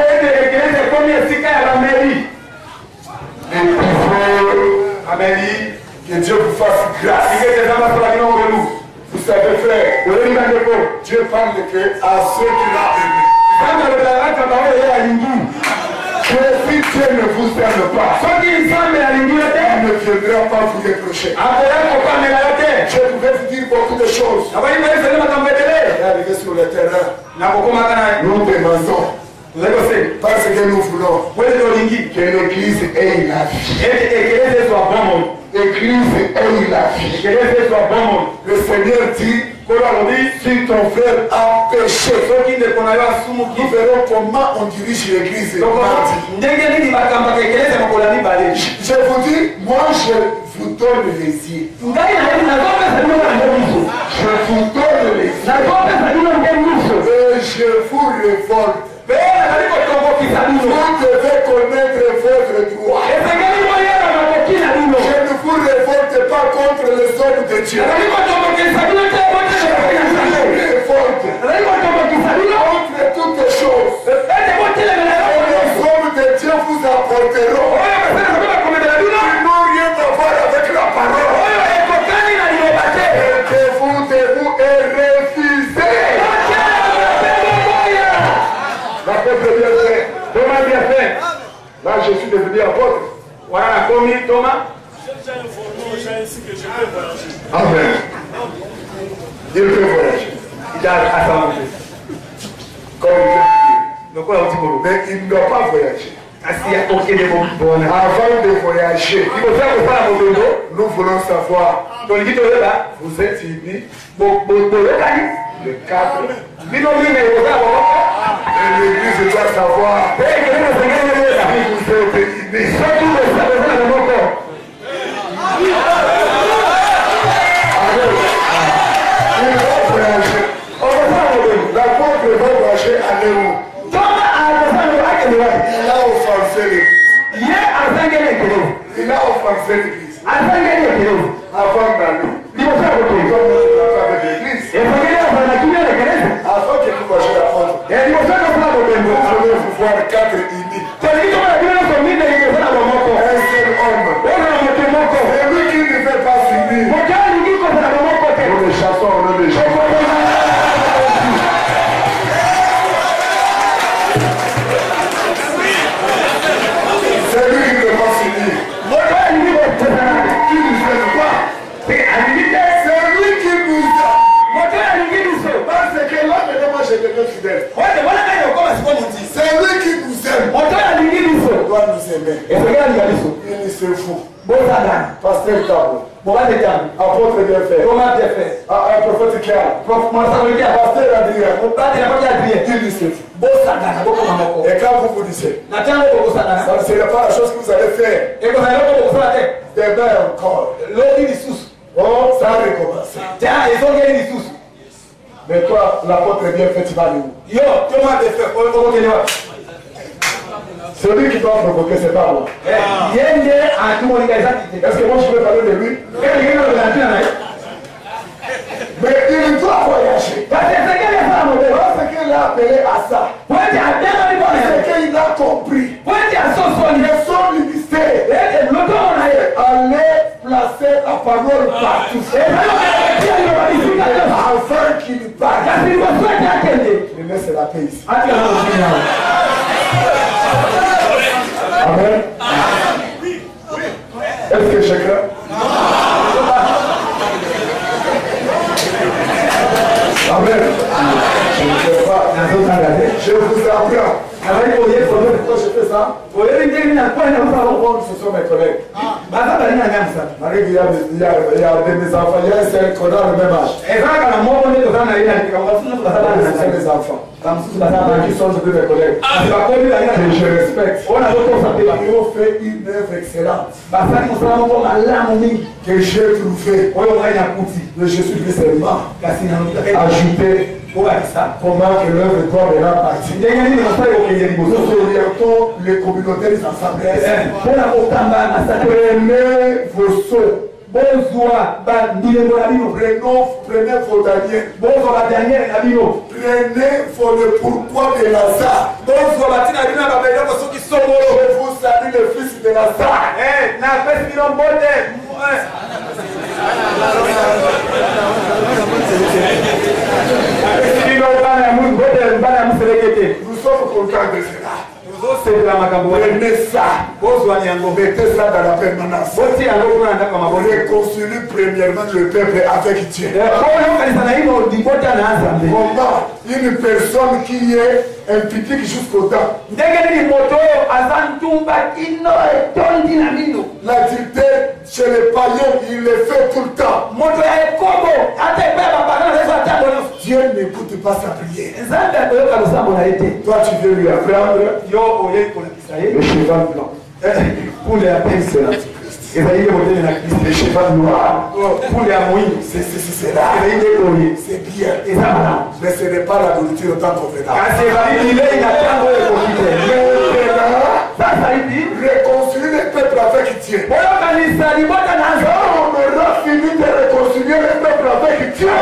Et il faut, Amélie, que Dieu vous fasse grâce. Vous savez, frère, Dieu parle que à ceux qui l'ont aimé. Que si Dieu ne vous aime pas, il ne viendra pas vous reprocher. Je pouvais vous dire beaucoup de choses. Il est arrivé sur le terrain. Nous demandons. Parce que nous voulons que l'église ait la vie. L'église ait la vie. Le Seigneur dit, si ton frère a péché, nous verrons comment on dirige l'église. Je vous dis, moi je vous donne les yeux. Je vous donne les yeux. Et je vous révolte. Vous devez connaître votre droit. Je ne vous révolte pas contre les hommes de Dieu. Je vous révolte contre toutes choses. Et les hommes de Dieu vous apporteront. Ils n'ont rien à voir avec la parole. Et que vous devez refuser. L'apôtre bien fait. Thomas bien fait. Là, je suis devenu apôtre. Voilà, comme Thomas. Amen. Il peut voyager. Il a à sa montée. Comme il veut. Mais il ne doit pas voyager. Avant de voyager, nous voulons savoir. Vous êtes unis. Le cadre. Et l'église doit savoir. Vous êtes unis. L'apôtre va voyager à Néo. Il a offensé l'église. Il a offensé l'église. Avant d'aller. Il a fait avec l'église. Avant que vous voyez l'apôtre. Vous voulez vous voir quatre unis. Un seul homme. Et lui qui ne fait pas s'unir. Nous les chassons au nom de Jésus. C'est lui qui ne peut pas s'unir. Qui ne fait pas. C'est lui qui nous a. Parce que là, maintenant, moi, j'ai devenu fidèle. C'est lui qui nous aime. Il doit nous aimer. Il se fout. Pasteur Cabo. Apôtre bien fait. Un prophète Kial. Pasteur Adrien. Il se fout. Et quand vous vous disiez, ça ne serait pas la chose que vous allez faire. Demain encore. Oh, ça a recommencé. Mais toi, l'apôtre bien fait, tu vas aller où? Celui qui doit provoquer, c'est pas moi. Est-ce que moi je peux parler de lui? Mais il doit voyager. Parce qu'il a appelé à ça. Parce qu'il a compris. Son ministère. Aller placer la parole partout. Afin qu'il parle. Il laisse la paix ici. Amen. Est-ce que je crains? Amen. Je ne sais pas. Je vous apprends. Pourquoi je fais ça? Ce sont mes collègues. Il y a des enfants, il y a un seul qu'on a le même âge. C'est mes enfants. Qui sont de mes collègues. Que je respecte. Ils ont fait une œuvre excellente. Que j'ai trouvé. Mais je suis seulement ajouté. Comment que l'œuvre doit maintenant partir. Nous orientons les communautés ensemble. Prenez vos seaux. Bonsoir, Prenons, prenez vos Daniel. bonsoir, Daniel Nabino. Prenez vos le pourquoi de Lazare. Bonsoir, Tina Bina Babel, parce qu'ils sont morts. Je vous salue le fils de Lazare. Eh, n'a pas si l'on botte. Nous sommes contents de cela. Prenez Prenez ça. Mettez ça dans la permanence. Réconcilie premièrement le peuple avec Dieu. Comment une personne qui est impliquée jusqu'au temps. L'adultère chez les païens, il le fait tout le temps. Dieu n'écoute pas sa prière. Toi, tu veux lui apprendre le cheval blanc. Pour les appeler, c'est l'Antichrist. Le cheval noir. Pour les amouilles, c'est cela. C'est bien. Mais ce n'est pas la nourriture autant qu'on fait là. Réconcilier le peuple avec Dieu. On aura fini de réconcilier le peuple avec Dieu.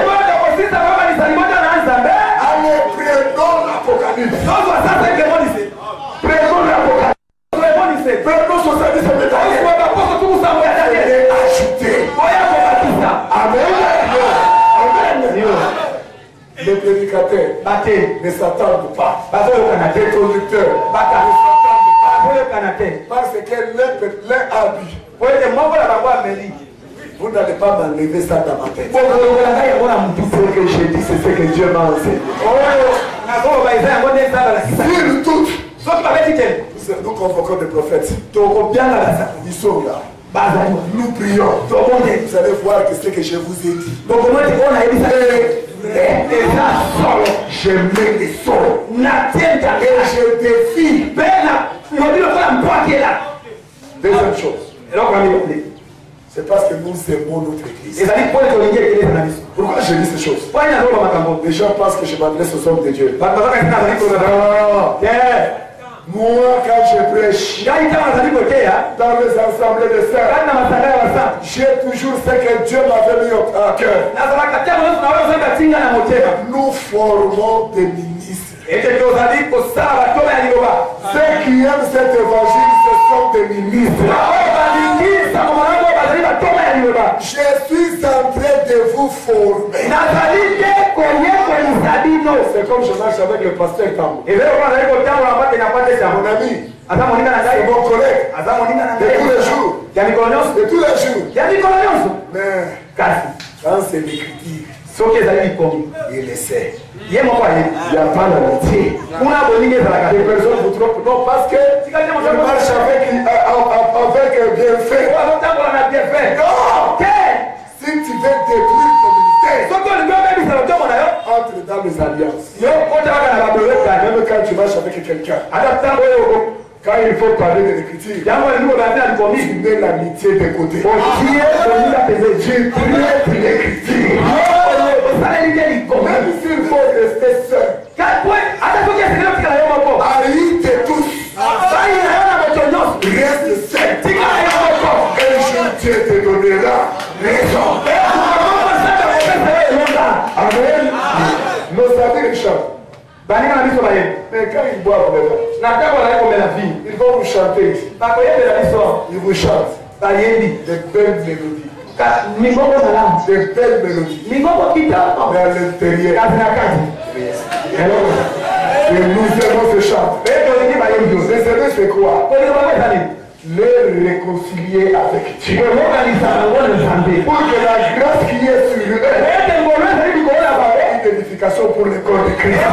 Allez, prenons l'Apocalypse. Prenons l'Apocalypse. Prenons son service de médaille. Et ajouter. Amen. Amen. Les prédicateurs ne s'attendent pas. Les conducteurs ne s'attendent pas. Parce que l'un a bu. Vous n'allez pas m'enlever ça dans ma tête. Ce que j'ai dit, c'est ce que Dieu m'a enseigné. S'il doute, nous convoquons des prophètes. Ils sont là. Nous prions. Vous allez voir que ce que je vous ai dit. Je mets les sorts. Et je défie. Deuxième chose. C'est parce que nous aimons notre église. Pourquoi je dis ces choses? Les gens pensent que je m'adresse aux hommes de Dieu. Moi, quand je prêche dans les assemblées de sœurs, j'ai toujours ce que Dieu m'avait mis à cœur. Nous formons des ministres. Ceux qui aiment cet évangile, ce sont des ministres. Je suis en train de vous former. C'est comme je marche avec le pasteur Tambo. Mon ami, c'est mon collègue. De tous les jours. De tous les jours. Mais quand c'est l'écriture, il le sait. Il n'y a pas l'amitié. Les personnes vous trompent. Non, parce que je marche avec, avec bienfait. Non! Si tu veux détruire ton ministère, entre dans les alliances. Même quand tu marches avec quelqu'un, quand il faut parler de l'écriture, tu mets l'amitié de côté. Je traite l'écriture. Même s'il faut rester seul. Haïs de tous. Reste seul. Et je te donnera raison. Amen. Nos amis Richard. Mais quand ils boivent le ils vont vous chanter ici. Ils vous chantent. Des belles mélodies. Des belles mélodies. Mais à l'intérieur, et nous aimons ce chant. Les aimer, c'est quoi? Les réconcilier avec Dieu. Pour que la grâce qui est sur eux ait une édification pour le corps de Christ.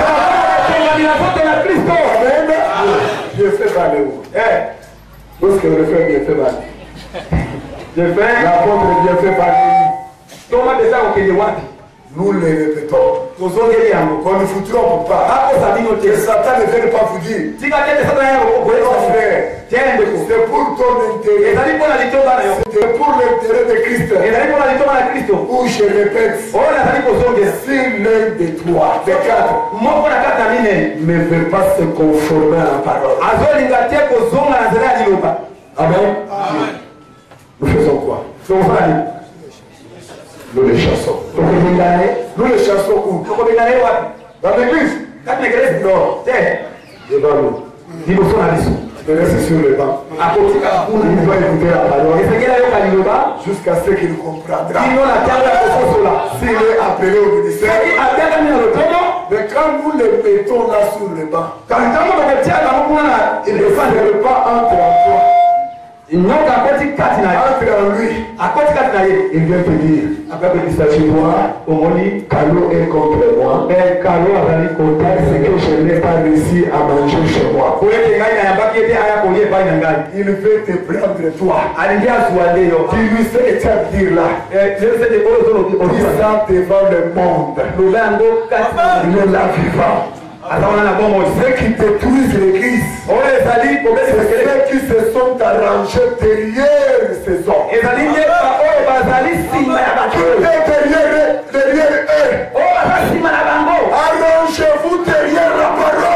Amen. Dieu fait parler où? Parce que le frère Dieu fait parler. L'apôtre Dieu fait parler. Nous les répétons. On ne vous trompe pas. Que Satan ne vienne pas vous dire. Mon frère, c'est pour ton intérêt. C'est pour l'intérêt de Christ. Où je répète, si l'un de toi, des quatre, ne veut pas se conformer à la parole. Amen. Nous faisons quoi? Dans l'église? Non. Devant nous. Il reste sur le banc. Il doit écouter la parole jusqu'à ce qu'il comprendra. S'il est appelé au ministère, mais quand nous le mettons là sur le banc, il ne s'arrête pas entre en toi. Entre en lui. Il vient te dire, tu vois, Carlo est contre moi. Ce que je n'ai pas réussi à manger chez moi. Il veut te prendre toi. Tu lui sais que tu as à dire là. Il sent devant le monde. Le la vivant. Ceux qui détruisent l'église, ceux qui se sont arrangés derrière ces hommes. Qui est derrière, derrière eux. Arrangez-vous derrière la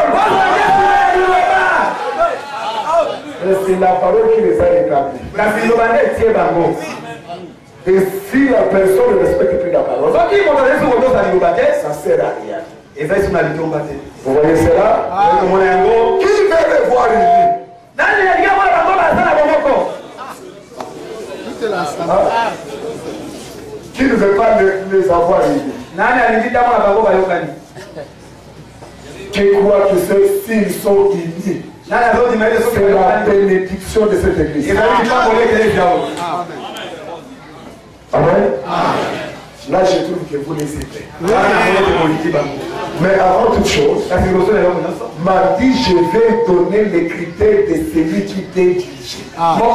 parole. Et c'est la parole qui les a établis. Et si la personne ne respecte plus la parole, ça sert à rien. Vous voyez cela? Qui veut me voir ici? Ah. Qui ne veut pas les, les avoir ici? Qui croit que s'ils sont unis, c'est la bénédiction de cette église. Amen. Là, je trouve que vous les aidez. Mais avant toute chose, m'a dit je vais donner les critères de celui qui t'est dirigé.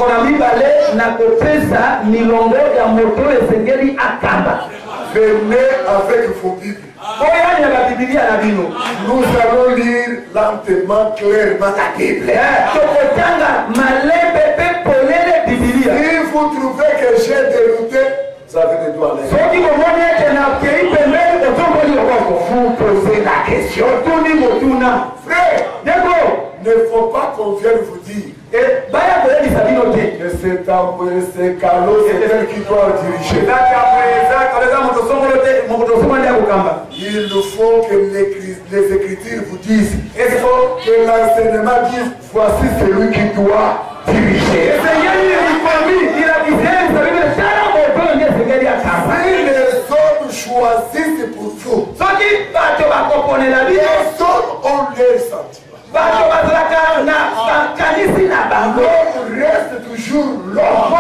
Venez avec vos Bibles. Nous allons lire lentement, clairement la Bible. Si vous trouvez que j'ai dérouté, vous avez des doigts là. Vous posez la question. Frère, ne faut pas qu'on vienne vous dire que c'est Carlo, c'est elle qui doit diriger. Il faut que les, les Écritures vous disent, il faut que l'enseignement dise, voici celui qui doit diriger. Si les hommes choisissent pour vous, les hommes ont leur sentiment. L'homme reste toujours l'homme.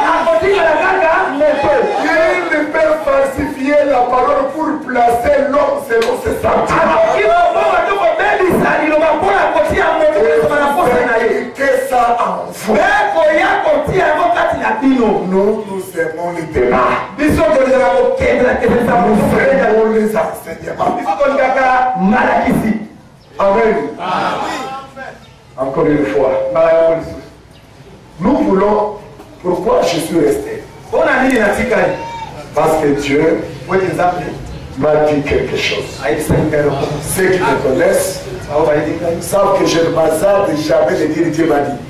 Il peut falsifier la parole pour placer l'homme selon ses sentiments. Que ça en vous. Nous, nous aimons les débats. Nous aimons les enseignements. Amen. Encore une fois. Nous voulons. Pourquoi je suis resté? Parce que Dieu m'a dit quelque chose. Ceux qui me connaissent savent que je ne m'hasarde jamais de dire Dieu m'a dit.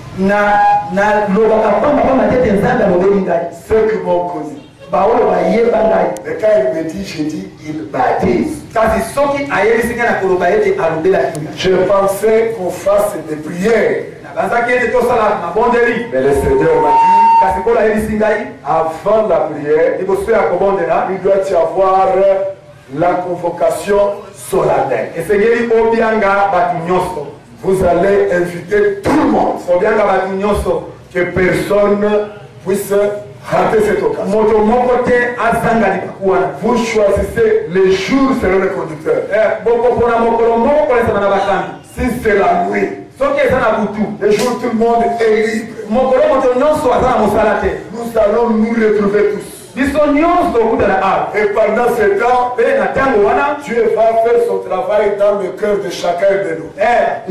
Ceux qui m'ont connu. Mais quand il me dit, je dis, il m'a dit. Je pensais qu'on fasse des prières. Mais le Seigneur m'a dit, avant la prière, il doit y avoir la convocation solennelle. Vous allez inviter tout le monde. Que personne puisse rater cette occasion. Vous choisissez les jours selon le conducteur. Si c'est la nuit, les jours tout le monde est libre. Nous allons nous retrouver tous. Et pendant ce temps, Dieu va faire son travail dans le cœur de chacun de nous.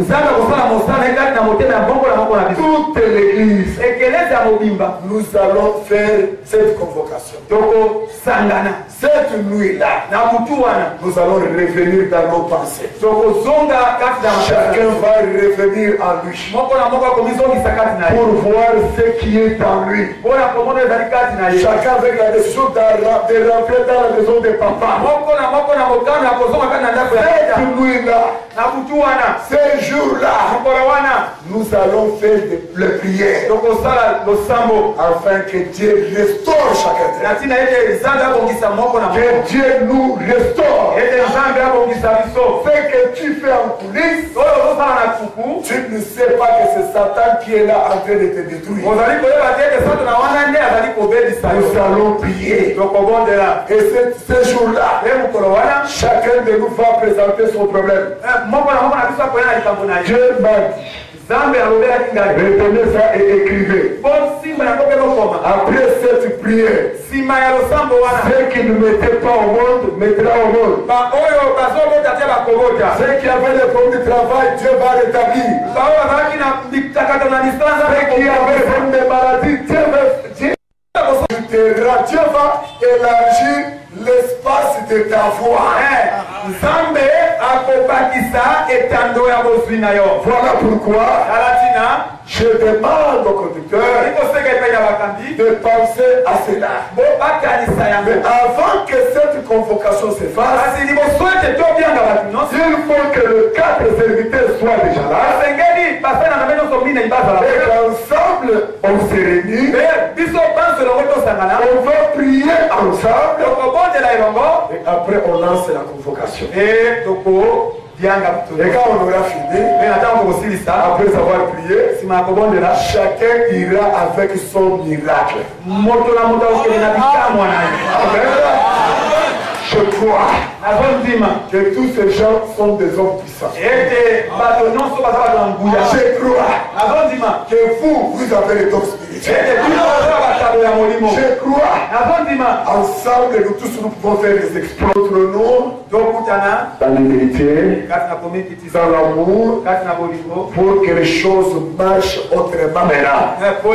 Toute l'église, nous allons faire cette convocation. Cette nuit-là, nous allons revenir dans nos pensées. Chacun va revenir en lui pour voir ce qui est en lui. Chacun avec la décision de rentrer dans la maison de papa. Cette nuit-là, ces jours-là, nous allons faire des prières afin que Dieu restaure chacun. Que Dieu nous restaure. Ce que tu fais en coulisses, tu ne sais pas que c'est Satan qui est là en train de te détruire. Nous allons prier. Et ce, ce jour-là, chacun de nous va présenter son problème. Dieu m'a dit, retenez ça et écrivez. Après cette prière, ceux qui ne mettaient pas au monde, mettra au monde. Ceux qui avaient le problème de travail, Dieu va rétablir. Ceux qui avaient des maladies, Dieu va, Dieu, Dieu va élargir l'espace de ta voix. Voilà pourquoi je demande au conducteur de penser à cela. Mais avant que cette convocation se fasse, il faut que le quatre serviteurs soit déjà là. Et qu'ensemble, on se réunit. On va prier ensemble. Et après, on lance la convocation. Et quand on aura fini, après avoir prié, chacun ira avec son miracle. Je crois que tous ces gens sont des hommes puissants. Je crois que vous, vous avez les dons spirituels. Je crois ensemble, nous tous nous pouvons faire des exploits entre nous, dans l'humilité, dans l'amour, pour que les choses marchent autrement maintenant.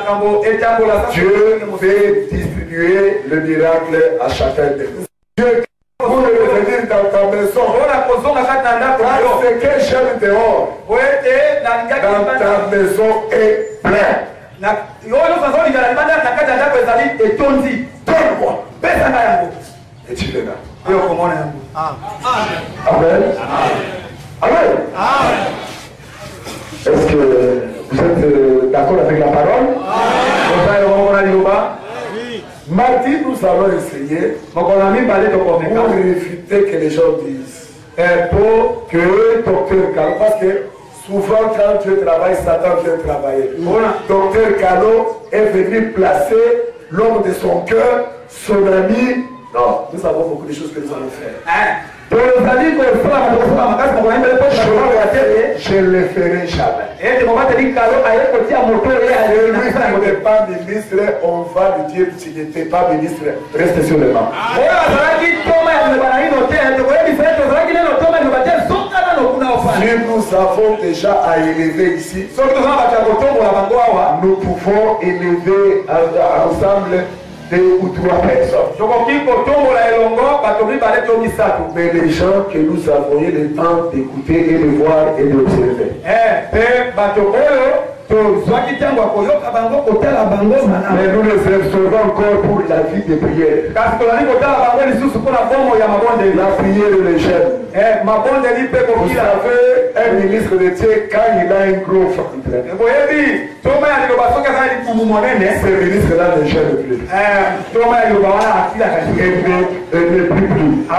Dieu veut distribuer le miracle à chacun de nous. Dieu, vous revenir dans ta maison. Parce que j'aime dehors, dans ta maison est plein. Donne-moi. Et tu le donnes. Amen. Amen. Est-ce que vous êtes d'accord avec la parole? Mardi, nous allons essayer pour éviter que les gens disent pour que docteur Calo, parce que souvent quand Dieu travaille, Satan vient travailler. Docteur Calo est venu placer l'homme de son cœur, son ami. Non, nous avons beaucoup de choses que nous allons faire. Je ne le ferai jamais. Celui qui n'est pas ministre, on va lui dire tu n'étais pas ministre, reste sur le banc. Si nous avons déjà à élever ici, nous pouvons élever ensemble deux ou trois personnes. Mais les gens que nous avons eu le temps d'écouter et de voir et d'observer. Mais nous les observons encore pour la vie de prière. La prière de jeunes. Vous savez, un ministre de Dieu, quand il a un gros ventre, ce ministre-là ne gêne plus. Et ne prie plus.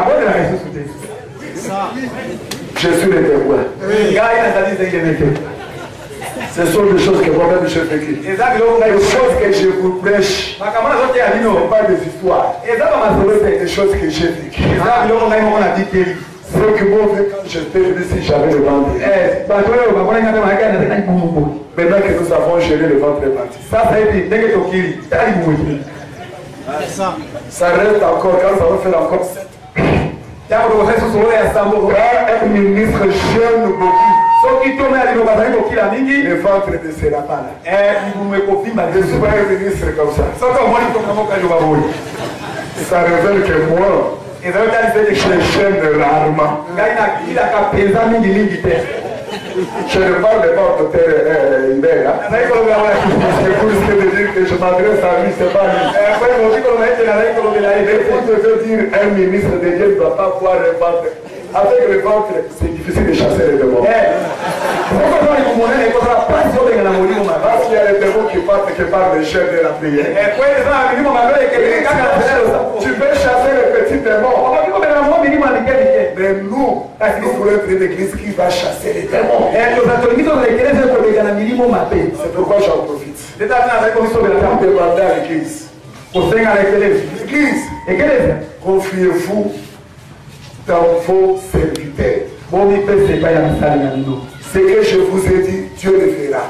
Je suis le témoin. Ce sont des choses que moi-même je fais. Les choses que je vous prêche, ce n'est pas des histoires. C'est des choses que j'ai vécues. Ce qui m'ont fait quand j'étais venu ici, j'avais le ventre. Maintenant que nous avons géré le ventre parti. Ça reste encore, quand ça va faire encore sept. Un ministre jeune beaucoup. Le ventre ne sera pas là. Je suis pas un ministre comme ça. Ça révèle que moi, je gêne rarement. Je ne parle pas au docteur Hubert. Parce que vous risquez de dire que je m'adresse à lui, c'est pas lui. je veux dire, un ministre de Dieu ne doit pas pouvoir répandre. Avec le ventre, c'est difficile de chasser les démons. Parce qu'il y a les démons qui partent que par le chef de la prière. Tu peux chasser les petits démons. Mais nous, nous voulons être une église qui va chasser les démons. C'est pourquoi j'en profite. Pour demander à l'église. L'église, confiez-vous dans vos serviteurs. Ce que je vous ai dit, Dieu le fera.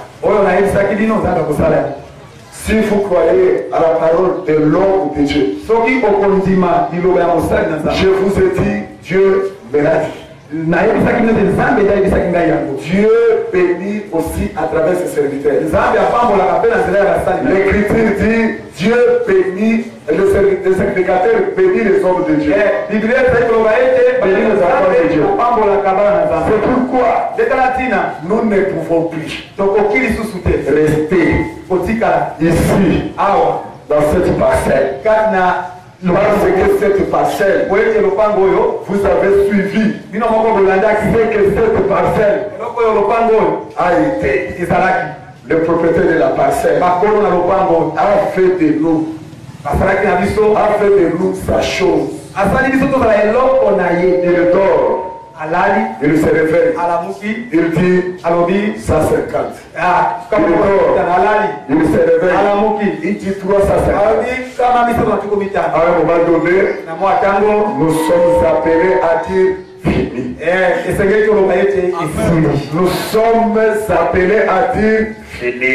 Si vous croyez à la parole de l'homme de Dieu, je vous ai dit, Dieu me l'a dit. Dieu bénit aussi à travers ses serviteurs. L'Écriture dit Dieu bénit les sacrificateurs, bénit les hommes de Dieu. Bénit les enfants de Dieu. C'est pourquoi nous ne pouvons plus rester ici, dans cette parcelle. Parce que cette parcelle, vous avez suivi ce que cette parcelle a été. Le propriétaire de la parcelle a fait de nous, a fait de nous sa chose. Et le dort. Il se réveille. Il dit cent cinquante. Il dort. Il se réveille. Il dit trois cent cinquante. À un moment donné, nous sommes appelés à dire fini. Nous sommes appelés à dire fini.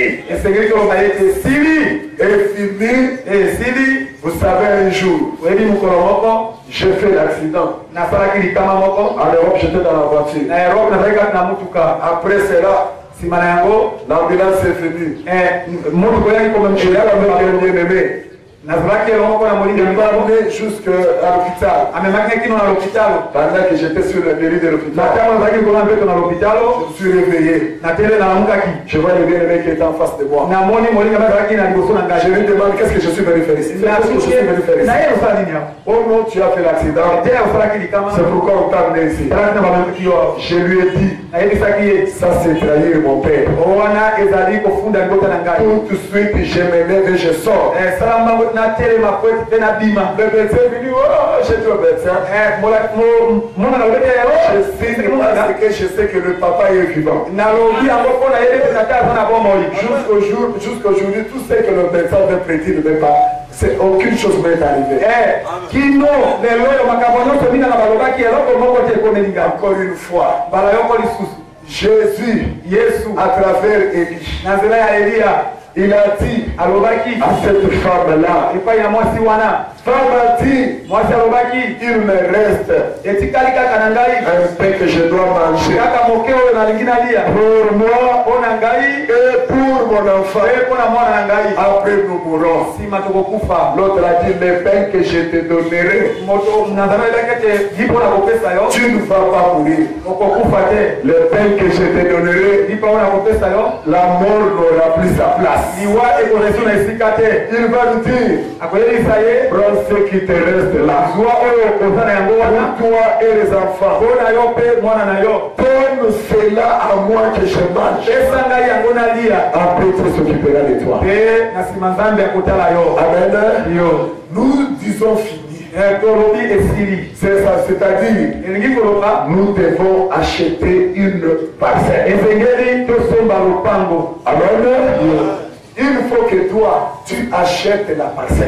Et fini, vous savez, un jour, j'ai fait l'accident. En Europe, j'étais dans la voiture. Après cela, l'ambulance est venue. Je l'ai bien-aimé. Il m'a amené jusqu'à l'hôpital. Pendant que j'étais sur le lit de l'hôpital, je me suis réveillé. Je vois le bien-aimé qui est en face de moi. Je lui demande qu'est-ce que je suis venu faire ici. Qu'est-ce que je suis venu faire ici? Oh non, tu as fait l'accident. C'est pourquoi on t'a amené ici. Je lui ai dit, ça c'est trahir mon père. Tout de suite, je me lève et je sors. Le médecin est venu, oh, j'ai dit au médecin, je signe parce que je sais que le papa est vivant. Jusqu'au jour, jusqu'aujourd'hui, tout ce que le médecin veut prédire ne veut pas. C'est aucune chose m'est arrivée. Encore une fois, Jésus, à travers Élie, il a dit à cette femme-là, femme a dit, il me reste un pain que je dois manger pour moi et pour mon enfant. Après nous mourrons. L'autre a dit, le pain que je te donnerai, tu ne vas pas mourir. Le pain que je te donnerai, la mort n'aura plus sa place. Il va nous dire, prends ce qui te reste là. Pour toi et les enfants. Donne cela à moi que je mange. Après tu s'occupera de toi. Amen. Nous disons fini. C'est ça, c'est-à-dire, nous devons acheter une parcelle. Amen. Il faut que toi, tu achètes la parcelle.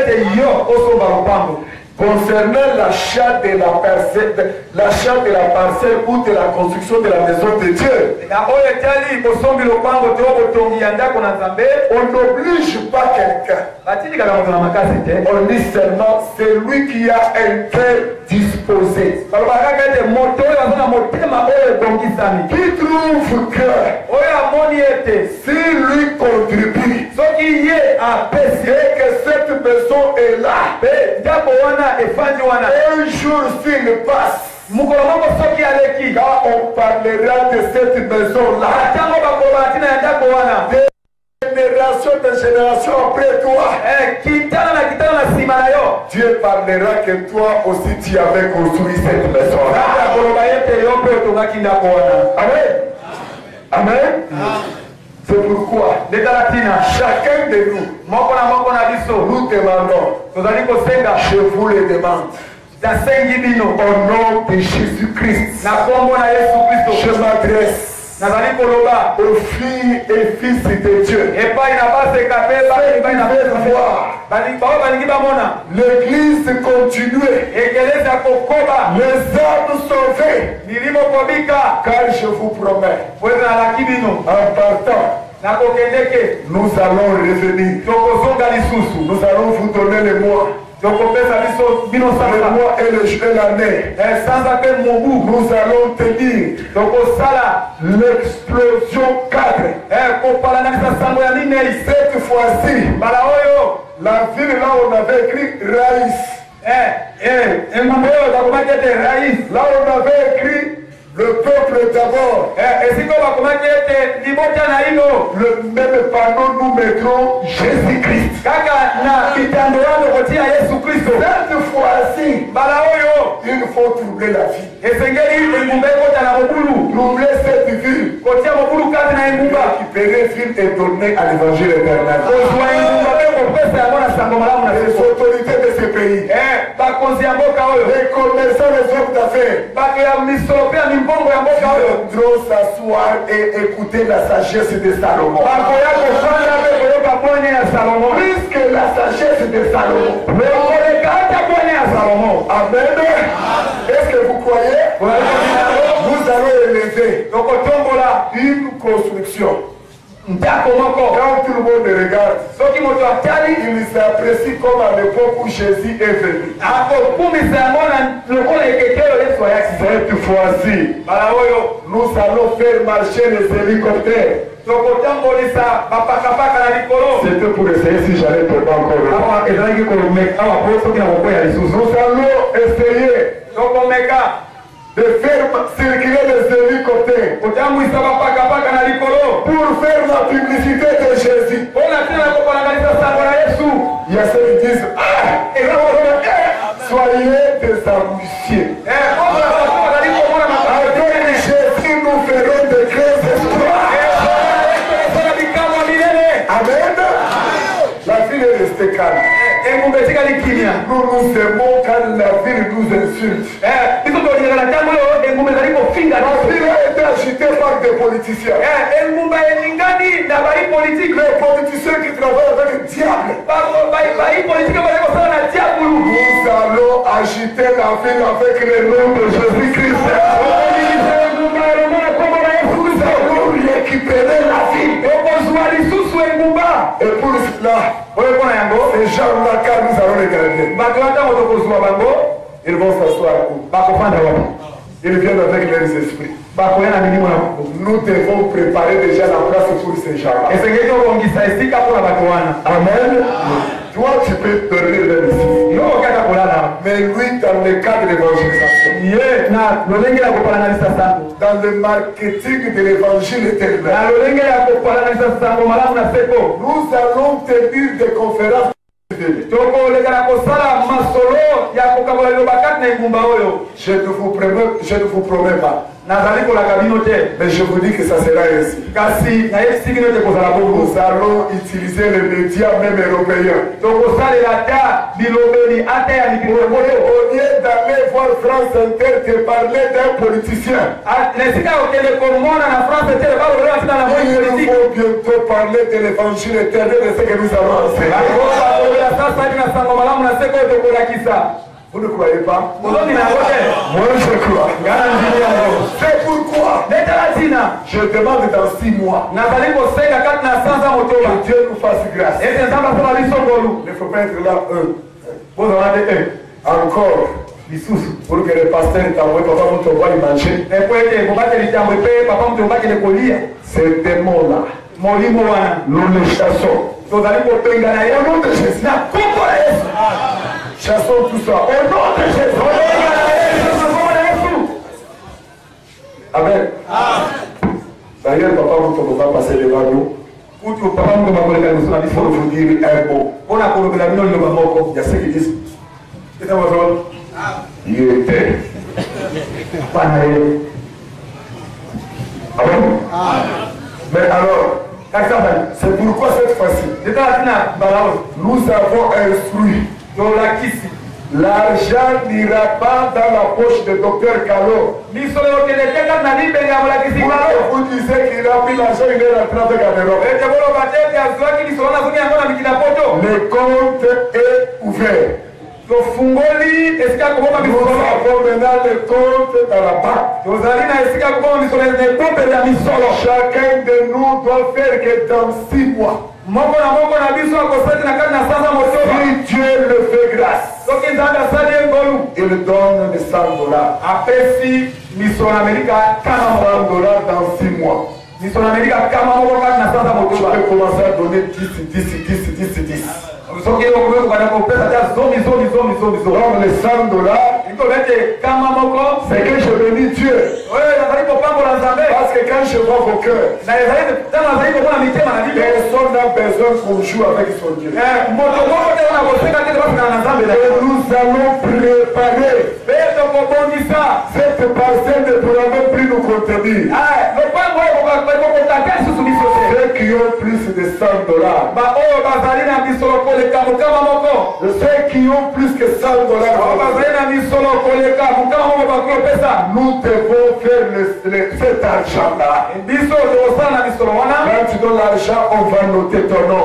Concernant l'achat de la parcelle, l'achat de la parcelle ou de la construction de la maison de Dieu, on n'oblige pas quelqu'un. On dit seulement celui qui a un cœur disposé, qui trouve que si lui contribue et que cette maison est là, un jour s'il passe, quand on parlera de cette maison-là, génération de génération après toi, Dieu parlera que toi aussi tu avais construit cette maison. Amen. Amen. C'est pourquoi chacun de nous, nous demandons, je vous le demande, au nom de Jésus-Christ, je m'adresse aux filles et fils de Dieu. L'église continue. Les âmes sauvées. Car je vous promets, en partant, nous allons revenir. Nous allons vous donner les mois. Le mois et le jour et l'année. Nous allons tenir l'explosion quatre. Cette fois-ci, la ville là on avait écrit Raïs. Là on avait écrit le peuple d'abord. Le même panneau nous mettrons Jésus-Christ. Cette fois-ci, il faut troubler la vie. Troubler cette ville. Récupérer ville et donner à l'évangile éternel. Les autorités de ce pays. Les commerçants, les hommes d'affaires. Viendront s'asseoir et écouter la sagesse de Salomon. Puisque la sagesse de Salomon. Amen. Est-ce que vous croyez? Nous allons élever une construction. Quand tout le monde regarde, il s'apprécie comme à l'époque où Jésus est venu. Cette fois-ci, nous allons faire marcher les hélicoptères. C'était pour essayer si j'allais tomber encore. Nous allons essayer de faire circuler les hélicoptères pour faire la publicité de Jésus. Il y a ceux qui disent ah, soyez des ambitieux. Avec Jésus, nous ferons de grands espoirs. Amen. La ville est restée calme. Nous nous aimons quand la ville nous insulte. La ville a été agitée par des politiciens. Les politiciens qui travaillent avec le diable. Nous allons agiter la ville avec le nom de Jésus-Christ. Nous allons récupérer la ville. Et pour cela, ces gens-là, car nous allons les garder, ils vont s'asseoir. Ils viennent avec leurs esprits. Nous devons préparer déjà la place pour ces gens-là. Amen. Toi, tu peux dormir là ici. Mais lui, dans le cadre de l'évangélisation, dans le marketing de l'évangile éternel, nous allons tenir des conférences. Je ne vous promets, je ne vous promets pas. Mais je vous dis que ça sera ainsi. Nous allons utiliser les médias même européens. Au lieu d'aller voir France Inter te parler d'un politicien, il faut bientôt parler de l'évangile éternel et ce que nous allons enseigner. Vous ne croyez pas? Moi je crois. C'est pourquoi je demande dans six mois que Dieu nous fasse grâce. Il ne faut pas être là un. Encore. Pour que le pasteur t'envoie, papa vous t'envoie manger. Ces démons-là, nous les chassons. Au nom de Jésus. Chassons tout ça. Au nom de Jésus. Amen. D'ailleurs, papa vous va passer devant nous. Pour vous dire un mot. Il y a ceux qui disent Il était. Ah bon? Mais alors, c'est pourquoi cette fois-ci, nous avons instruit l'argent n'ira pas dans la poche du docteur Kalo. Vous disiez qu'il a pris l'argent, il est rentré avec Cameroun. Le compte est ouvert. Nous avons maintenant le compte dans la banque. Chacun de nous doit faire que dans six mois, si Dieu le fait grâce, il donne les cent dollars. cent dollars dans six mois. Tu peux commencer à donner dix, dix, dix, dix, dix. Donc les cent dollars, c'est que je bénis Dieu. Parce que quand je vois vos cœurs, personne n'a besoin qu'on joue avec son Dieu. Et nous allons préparer. Cette parcelle ne pourra même plus nous contenir. Ceux qui ont plus de cent dollars, ceux qui ont plus que cent dollars, nous devons faire le, le, cet argent-là. Quand tu donnes l'argent, on va noter ton nom.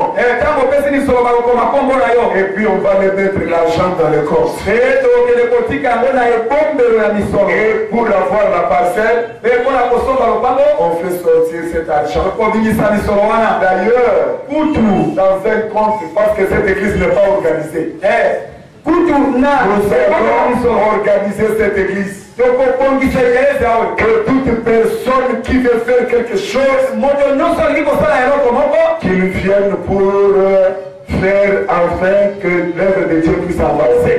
Et puis on va les mettre l'argent dans le compte. Et pour avoir la parcelle, on fait sortir cet argent. D'ailleurs, pour tout, dans un compte, parce que cette église n'est pas organisée. Nous avons organisé cette église. Que toute personne qui veut faire quelque chose, qu'il vienne pour faire enfin que l'œuvre de Dieu puisse avancer.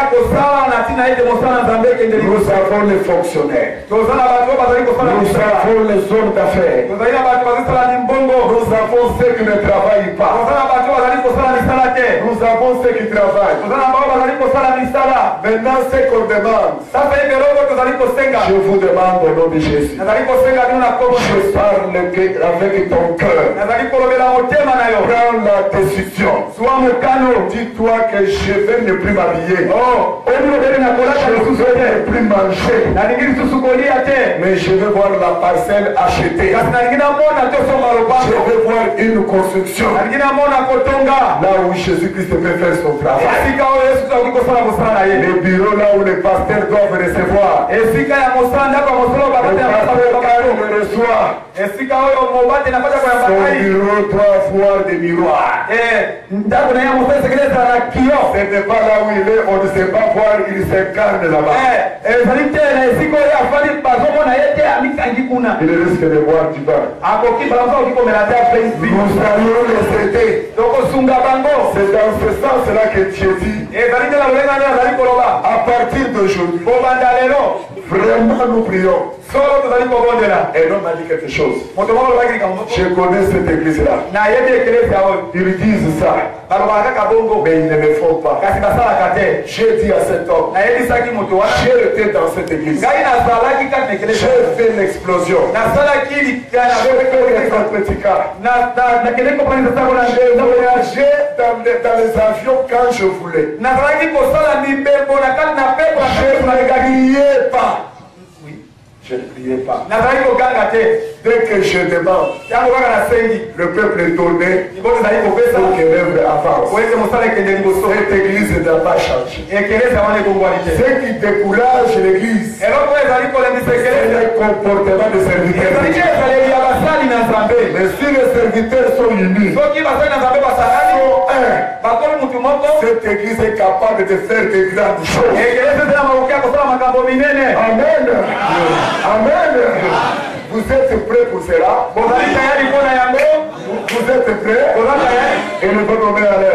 Nous avons les fonctionnaires. Nous avons les hommes d'affaires. Nous avons ceux qui ne travaillent pas. Nous avons ceux qui travaillent. Maintenant, ce qu'on demande, je vous demande au nom de Jésus. Je parle avec ton cœur. Prends la décision. Dis-toi que je vais ne plus m'habiller. Je vais ne plus manger. Mais je vais voir la parcelle achetée. Je vais voir une construction. Là où Jésus-Christ peut faire son travail. Les bureaux là où les pasteurs doivent recevoir. Le pasteur le reçoit. Son bureau doit avoir des miroirs. Ce n'est pas là où il est, on ne sait pas voir, il s'incarne là-bas. Il risque de voir du vin. Nous allons les aider. C'est dans ce sens-là que Dieu dit, à partir d'aujourd'hui, vraiment nous prions. Et l'homme m'a dit quelque chose. Je connais cette église-là. Ils disent ça. Mais ils ne le font pas. J'ai dit à cet homme, j'ai été dans cette église. J'ai fait l'explosion. J'ai fait les petits cas. J'ai voyagé dans les, dans les avions quand je voulais. Je ne criais pas. Je ne priais pas. Dès que je demande, le peuple est donné pour que l'œuvre avance. Cette église n'a pas changé. Ce qui décourage l'église, c'est le comportement des serviteurs. Mais si les serviteurs sont unis, sont un, cette église est capable de faire de grandes choses. Amen. Amen. Vous êtes prêts pour cela? Vous êtes prêts? Et nous allons à l'air.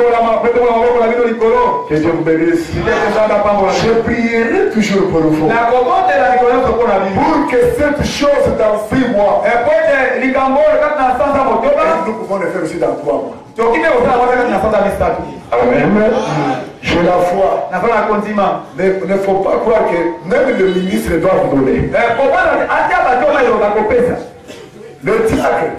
Que Dieu vous bénisse. Je prierai toujours pour vous. Pour que cette chose dans six mois, nous pouvons le faire aussi dans trois mois. Amen. J'ai la foi. Na fala kontima. Ne, ne faut pas croire que même le ministre doit vous donner. Eh kopana atia ba toma yo ba kopesa. Le diacre.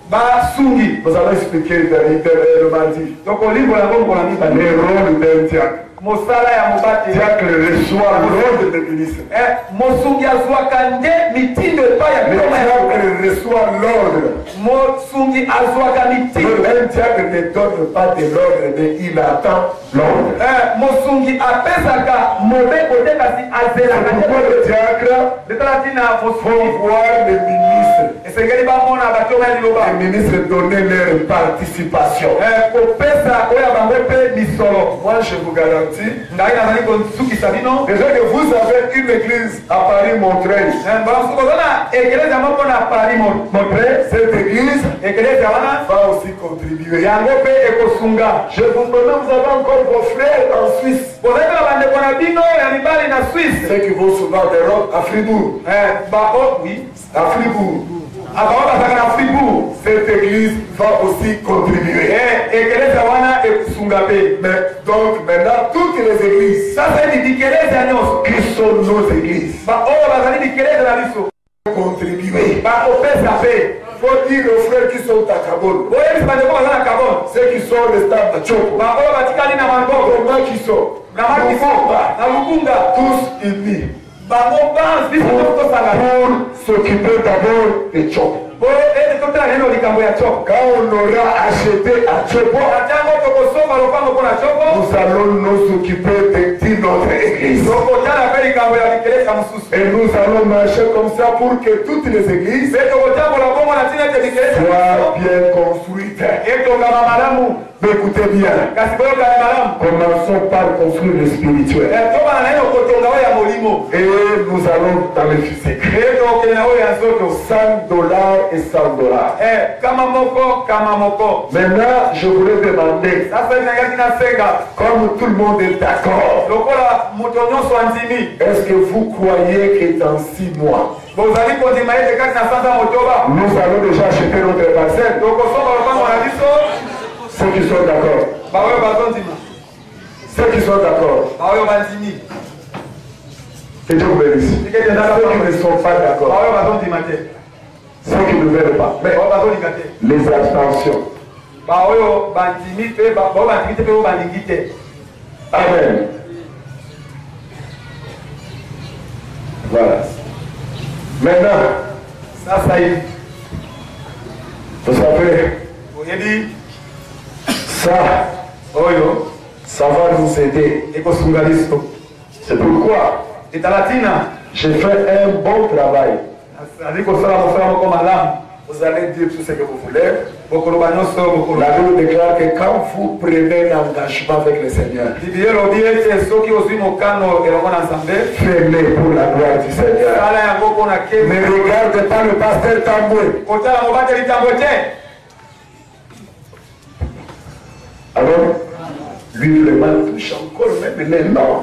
Ba sungi. Nous allons expliquer le mardi. Donc au livre la bombe la mita. Le rôle d'un diacre. Mosala ya mobate. Diacre reçoit l'ordre du ministre. Eh mosungi azwaka nde mitindo pa ya Le toma ya. diacre reçoit l'ordre. Mosungi azwaka mitindo. Un diacre ne donne pas de l'ordre, mais il attend l'ordre. Eh mosungi apesaka mobeko te kasi azela ka. Pourquoi le diacre De talatina faut mosungi. voir le ministre. Esengeli ba mona ba toma ya liloba. Le ministre donner leur participation. Eh kopesa oya bango pe misolo. Moi je vous garantis. Ngai na zali konsuki sabino. Déjà que vous avez une église à Paris-Montreuil. Eh balansu kozona ekeleza moko na Paris Montreuil. Cette église Ekeleza wana va aussi contribuer. yango pe ekosunga. Je vous promets, vous avez encore vos frères en Suisse. Bozali na bandeko na bino ya mibali na Suisse. Ceux qui vont souvent d'Europe à Fribourg. Eh ba o oui. À Fribourg. Abao bazaka na Fribourg. Cette église va aussi contribuer. Eh ekeleza wana ekosunga pe. Mais donc maintenant, toutes les églises Sasa ni dikeleza nyonso. qui sont nos églises Ba oyo bazali dikeleza na biso. contribuer. Ba kopesa pe. Faut dire aux frères qui sont à Kabul, Oyebisa bandeko bazali na Gabon. ceux qui sont restés à Tchoko, Ba oyo batikali na maboko. comment qui sont, Na Markifonga. Na Lukunga. tous unis Bango banz biso tosanga. pour s'occuper d'abord de Tchoko. Bo ene totala neno likambo ya choko. Quand on aura acheté à Tchoko, Atango tokosomba lopango pona choko. nous allons nous occuper de, de notre église. Tokotala pe likambo ya dikeleza mususu. Et nous allons marcher comme ça pour que toutes les églises Pe tokotambola bongo na tina te dikeleza. soient bien construites. Etongama malamu. Mais écoutez bien, Kasi boyoka ni malamu. commençons par construire le spirituel. Eh tobana na neno kotonga oyo ya molimo. Et nous allons dans le physique. Eh tokende na oyo ya nzoto. cent dollars et cent dollars. Eh kama moko kama moko. Maintenant, je voulais demander, Sasa inangaki na senga. comme tout le monde est d'accord, Lokola moto nyonso andimi. est-ce que vous croyez que dans six mois, Bozali kondima ete kati na sanza motoba. nous allons déjà acheter notre parcelle? Tokosomba lopango na biso. Ceux qui sont d'accord. Baoyo bazondima. Ceux qui sont d'accord. Baoyo bandimi. Que Dieu vous bénisse. Ceux qui ne sont pas d'accord. Baoyo bazondima te. Ceux qui ne veulent pas. Mais Baoyo bazolinga te. les abstentions. Baoyo bandimi pe baoyo bandimi te pe baoyo balingi te. Amen. Voilà. Maintenant, Sasa hivi. vous savez, Oyebi. ça, Oyo. ça va nous aider. Ekosunga biso. C'est pourquoi Etalatina. j'ai fait un bon travail. Azali kosala mosala moko malamu. Vous allez dire tout ce que vous voulez. Bokoloba nyonso bokoloba. La Bible déclare que quand vous prenez l'engagement avec le Seigneur, Bible elobi ete soki ozwi mokano elongo na Nzambe. faites-le pour la gloire du Seigneur. Sala yango mpona Ne kemi. regardez pas le pasteur Tamboué. Kotala mobateli ntango te. Alors, lui vraiment touche encore même les noms.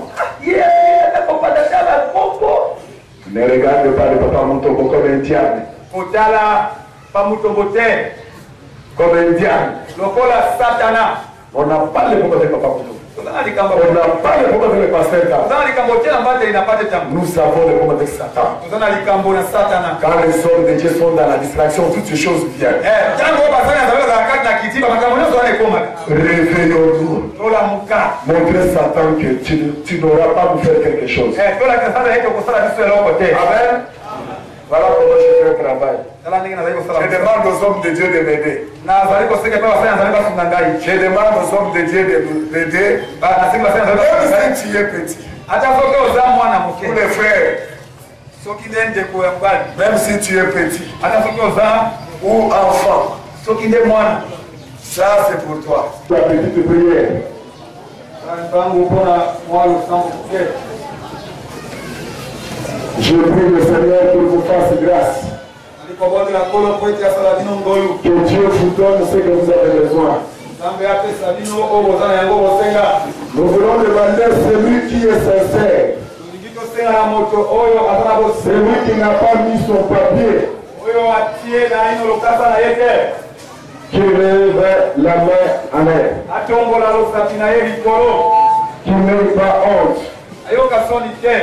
Ne regardez pas le papa Moutombo comme un diable. Kotala pamutombo te. Comme un diable. Lokola satana. On n'a pas le problème de papa Moutombo. Tozala likambo. On n'a pas le problème de pasteur Tamboué. Tozala likambo te na mbateli na pate ntango. Nous savons le problème de Satan. Tozala likambo na satana. Quand les hommes de Dieu sont dans la distraction, toutes ces choses viennent. Eh, ntango oyo basali na Nzambe bazala kati na kiti bamakambo nyonso wana ekomaka. Réveillons-nous. Tolamuka. Montrez Satan que tu, tu n'auras pas à faire quelque chose. Eh, tolakisa Nzambe ete okosala biso eloko te. Amen. Voilà comment je fais le travail. Tala ndenge nazali kosala. Je demande aux hommes de Dieu de m'aider. Nazali koseka mpe basali na Nzambe basunga ngai. Je demande aux hommes de Dieu de m'aider. Ba- nasengi basali na Nzambe basunga ngai. Même si tu es petit. Ata soki oza mwana Pour moke. les frères, Soki nde ndeko ya mobali. même si tu es petit Ata soki oza ou enfant, soki nde mwana. ça c'est pour toi. La petite prière. Bango mpona mwa losambo moke. Je prie le Seigneur qu'il vous fasse grâce. Alikobondela nkolo mpo ete asala bino ngolu. Que Dieu vous donne ce que vous avez besoin. Nzambe apesa bino oyo boza na yango bosenga. Nous voulons demander celui qui est sincère, Tolingi tosenga na moto oyo aza na bosenga. celui qui n'a pas mis son papier, Oyo atie na ino lokasa na ye te. qui lève la main en l'air, atombola losapi na ye likolo qui n'est pas honte. ayoka soni te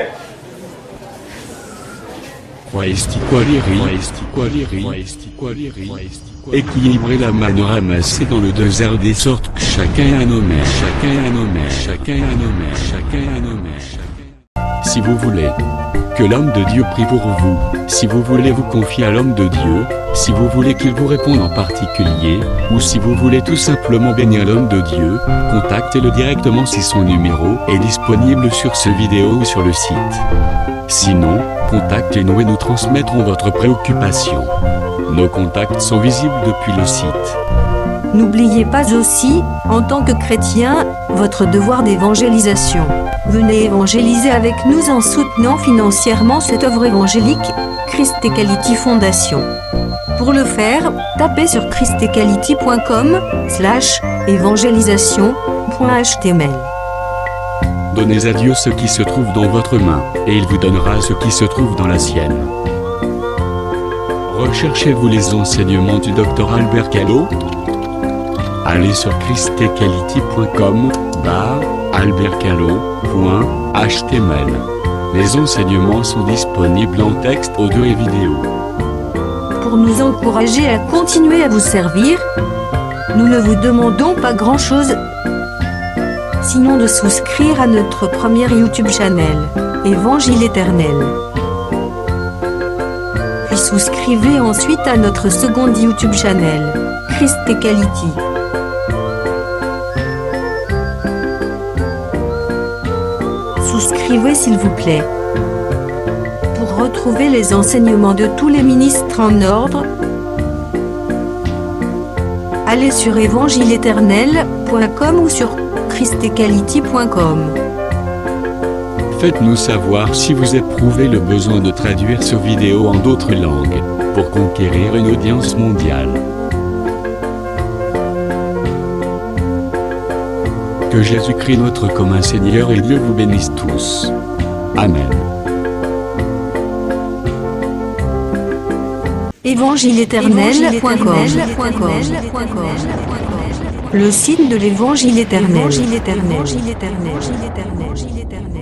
Équilibrer la manne ramassée dans le désert de sorte que chacun a nommé, chacun a nommé, chacun a nommé, chacun a nommé. Si vous voulez que l'homme de Dieu prie pour vous, si vous voulez vous confier à l'homme de Dieu, si vous voulez qu'il vous réponde en particulier, ou si vous voulez tout simplement bénir l'homme de Dieu, contactez-le directement si son numéro est disponible sur ce vidéo ou sur le site. Sinon, contactez-nous et nous transmettrons votre préoccupation. Nos contacts sont visibles depuis le site. N'oubliez pas aussi, en tant que chrétien, votre devoir d'évangélisation. Venez évangéliser avec nous en soutenant financièrement cette œuvre évangélique, Christ Equality Fondation. Pour le faire, tapez sur christequality point com slash évangélisation point h t m l. Donnez à Dieu ce qui se trouve dans votre main, et il vous donnera ce qui se trouve dans la sienne. Recherchez-vous les enseignements du docteur Albert Gallo? Allez sur christequality point com barre albertgallo point h t m l. Les enseignements sont disponibles en texte, audio et vidéo. Pour nous encourager à continuer à vous servir, nous ne vous demandons pas grand-chose, sinon de souscrire à notre premier YouTube channel, Évangile éternel. Puis souscrivez ensuite à notre second YouTube channel, Christ Equality. Souscrivez s'il vous plaît. Pour retrouver les enseignements de tous les ministres en ordre, allez sur évangile éternel point com ou sur christequality point com. Faites-nous savoir si vous éprouvez le besoin de traduire ces vidéos en d'autres langues, pour conquérir une audience mondiale. Que Jésus-Christ notre commun Seigneur et Dieu vous bénissent tous. Amen. évangile éternel point com. Le site de l'Évangile éternel.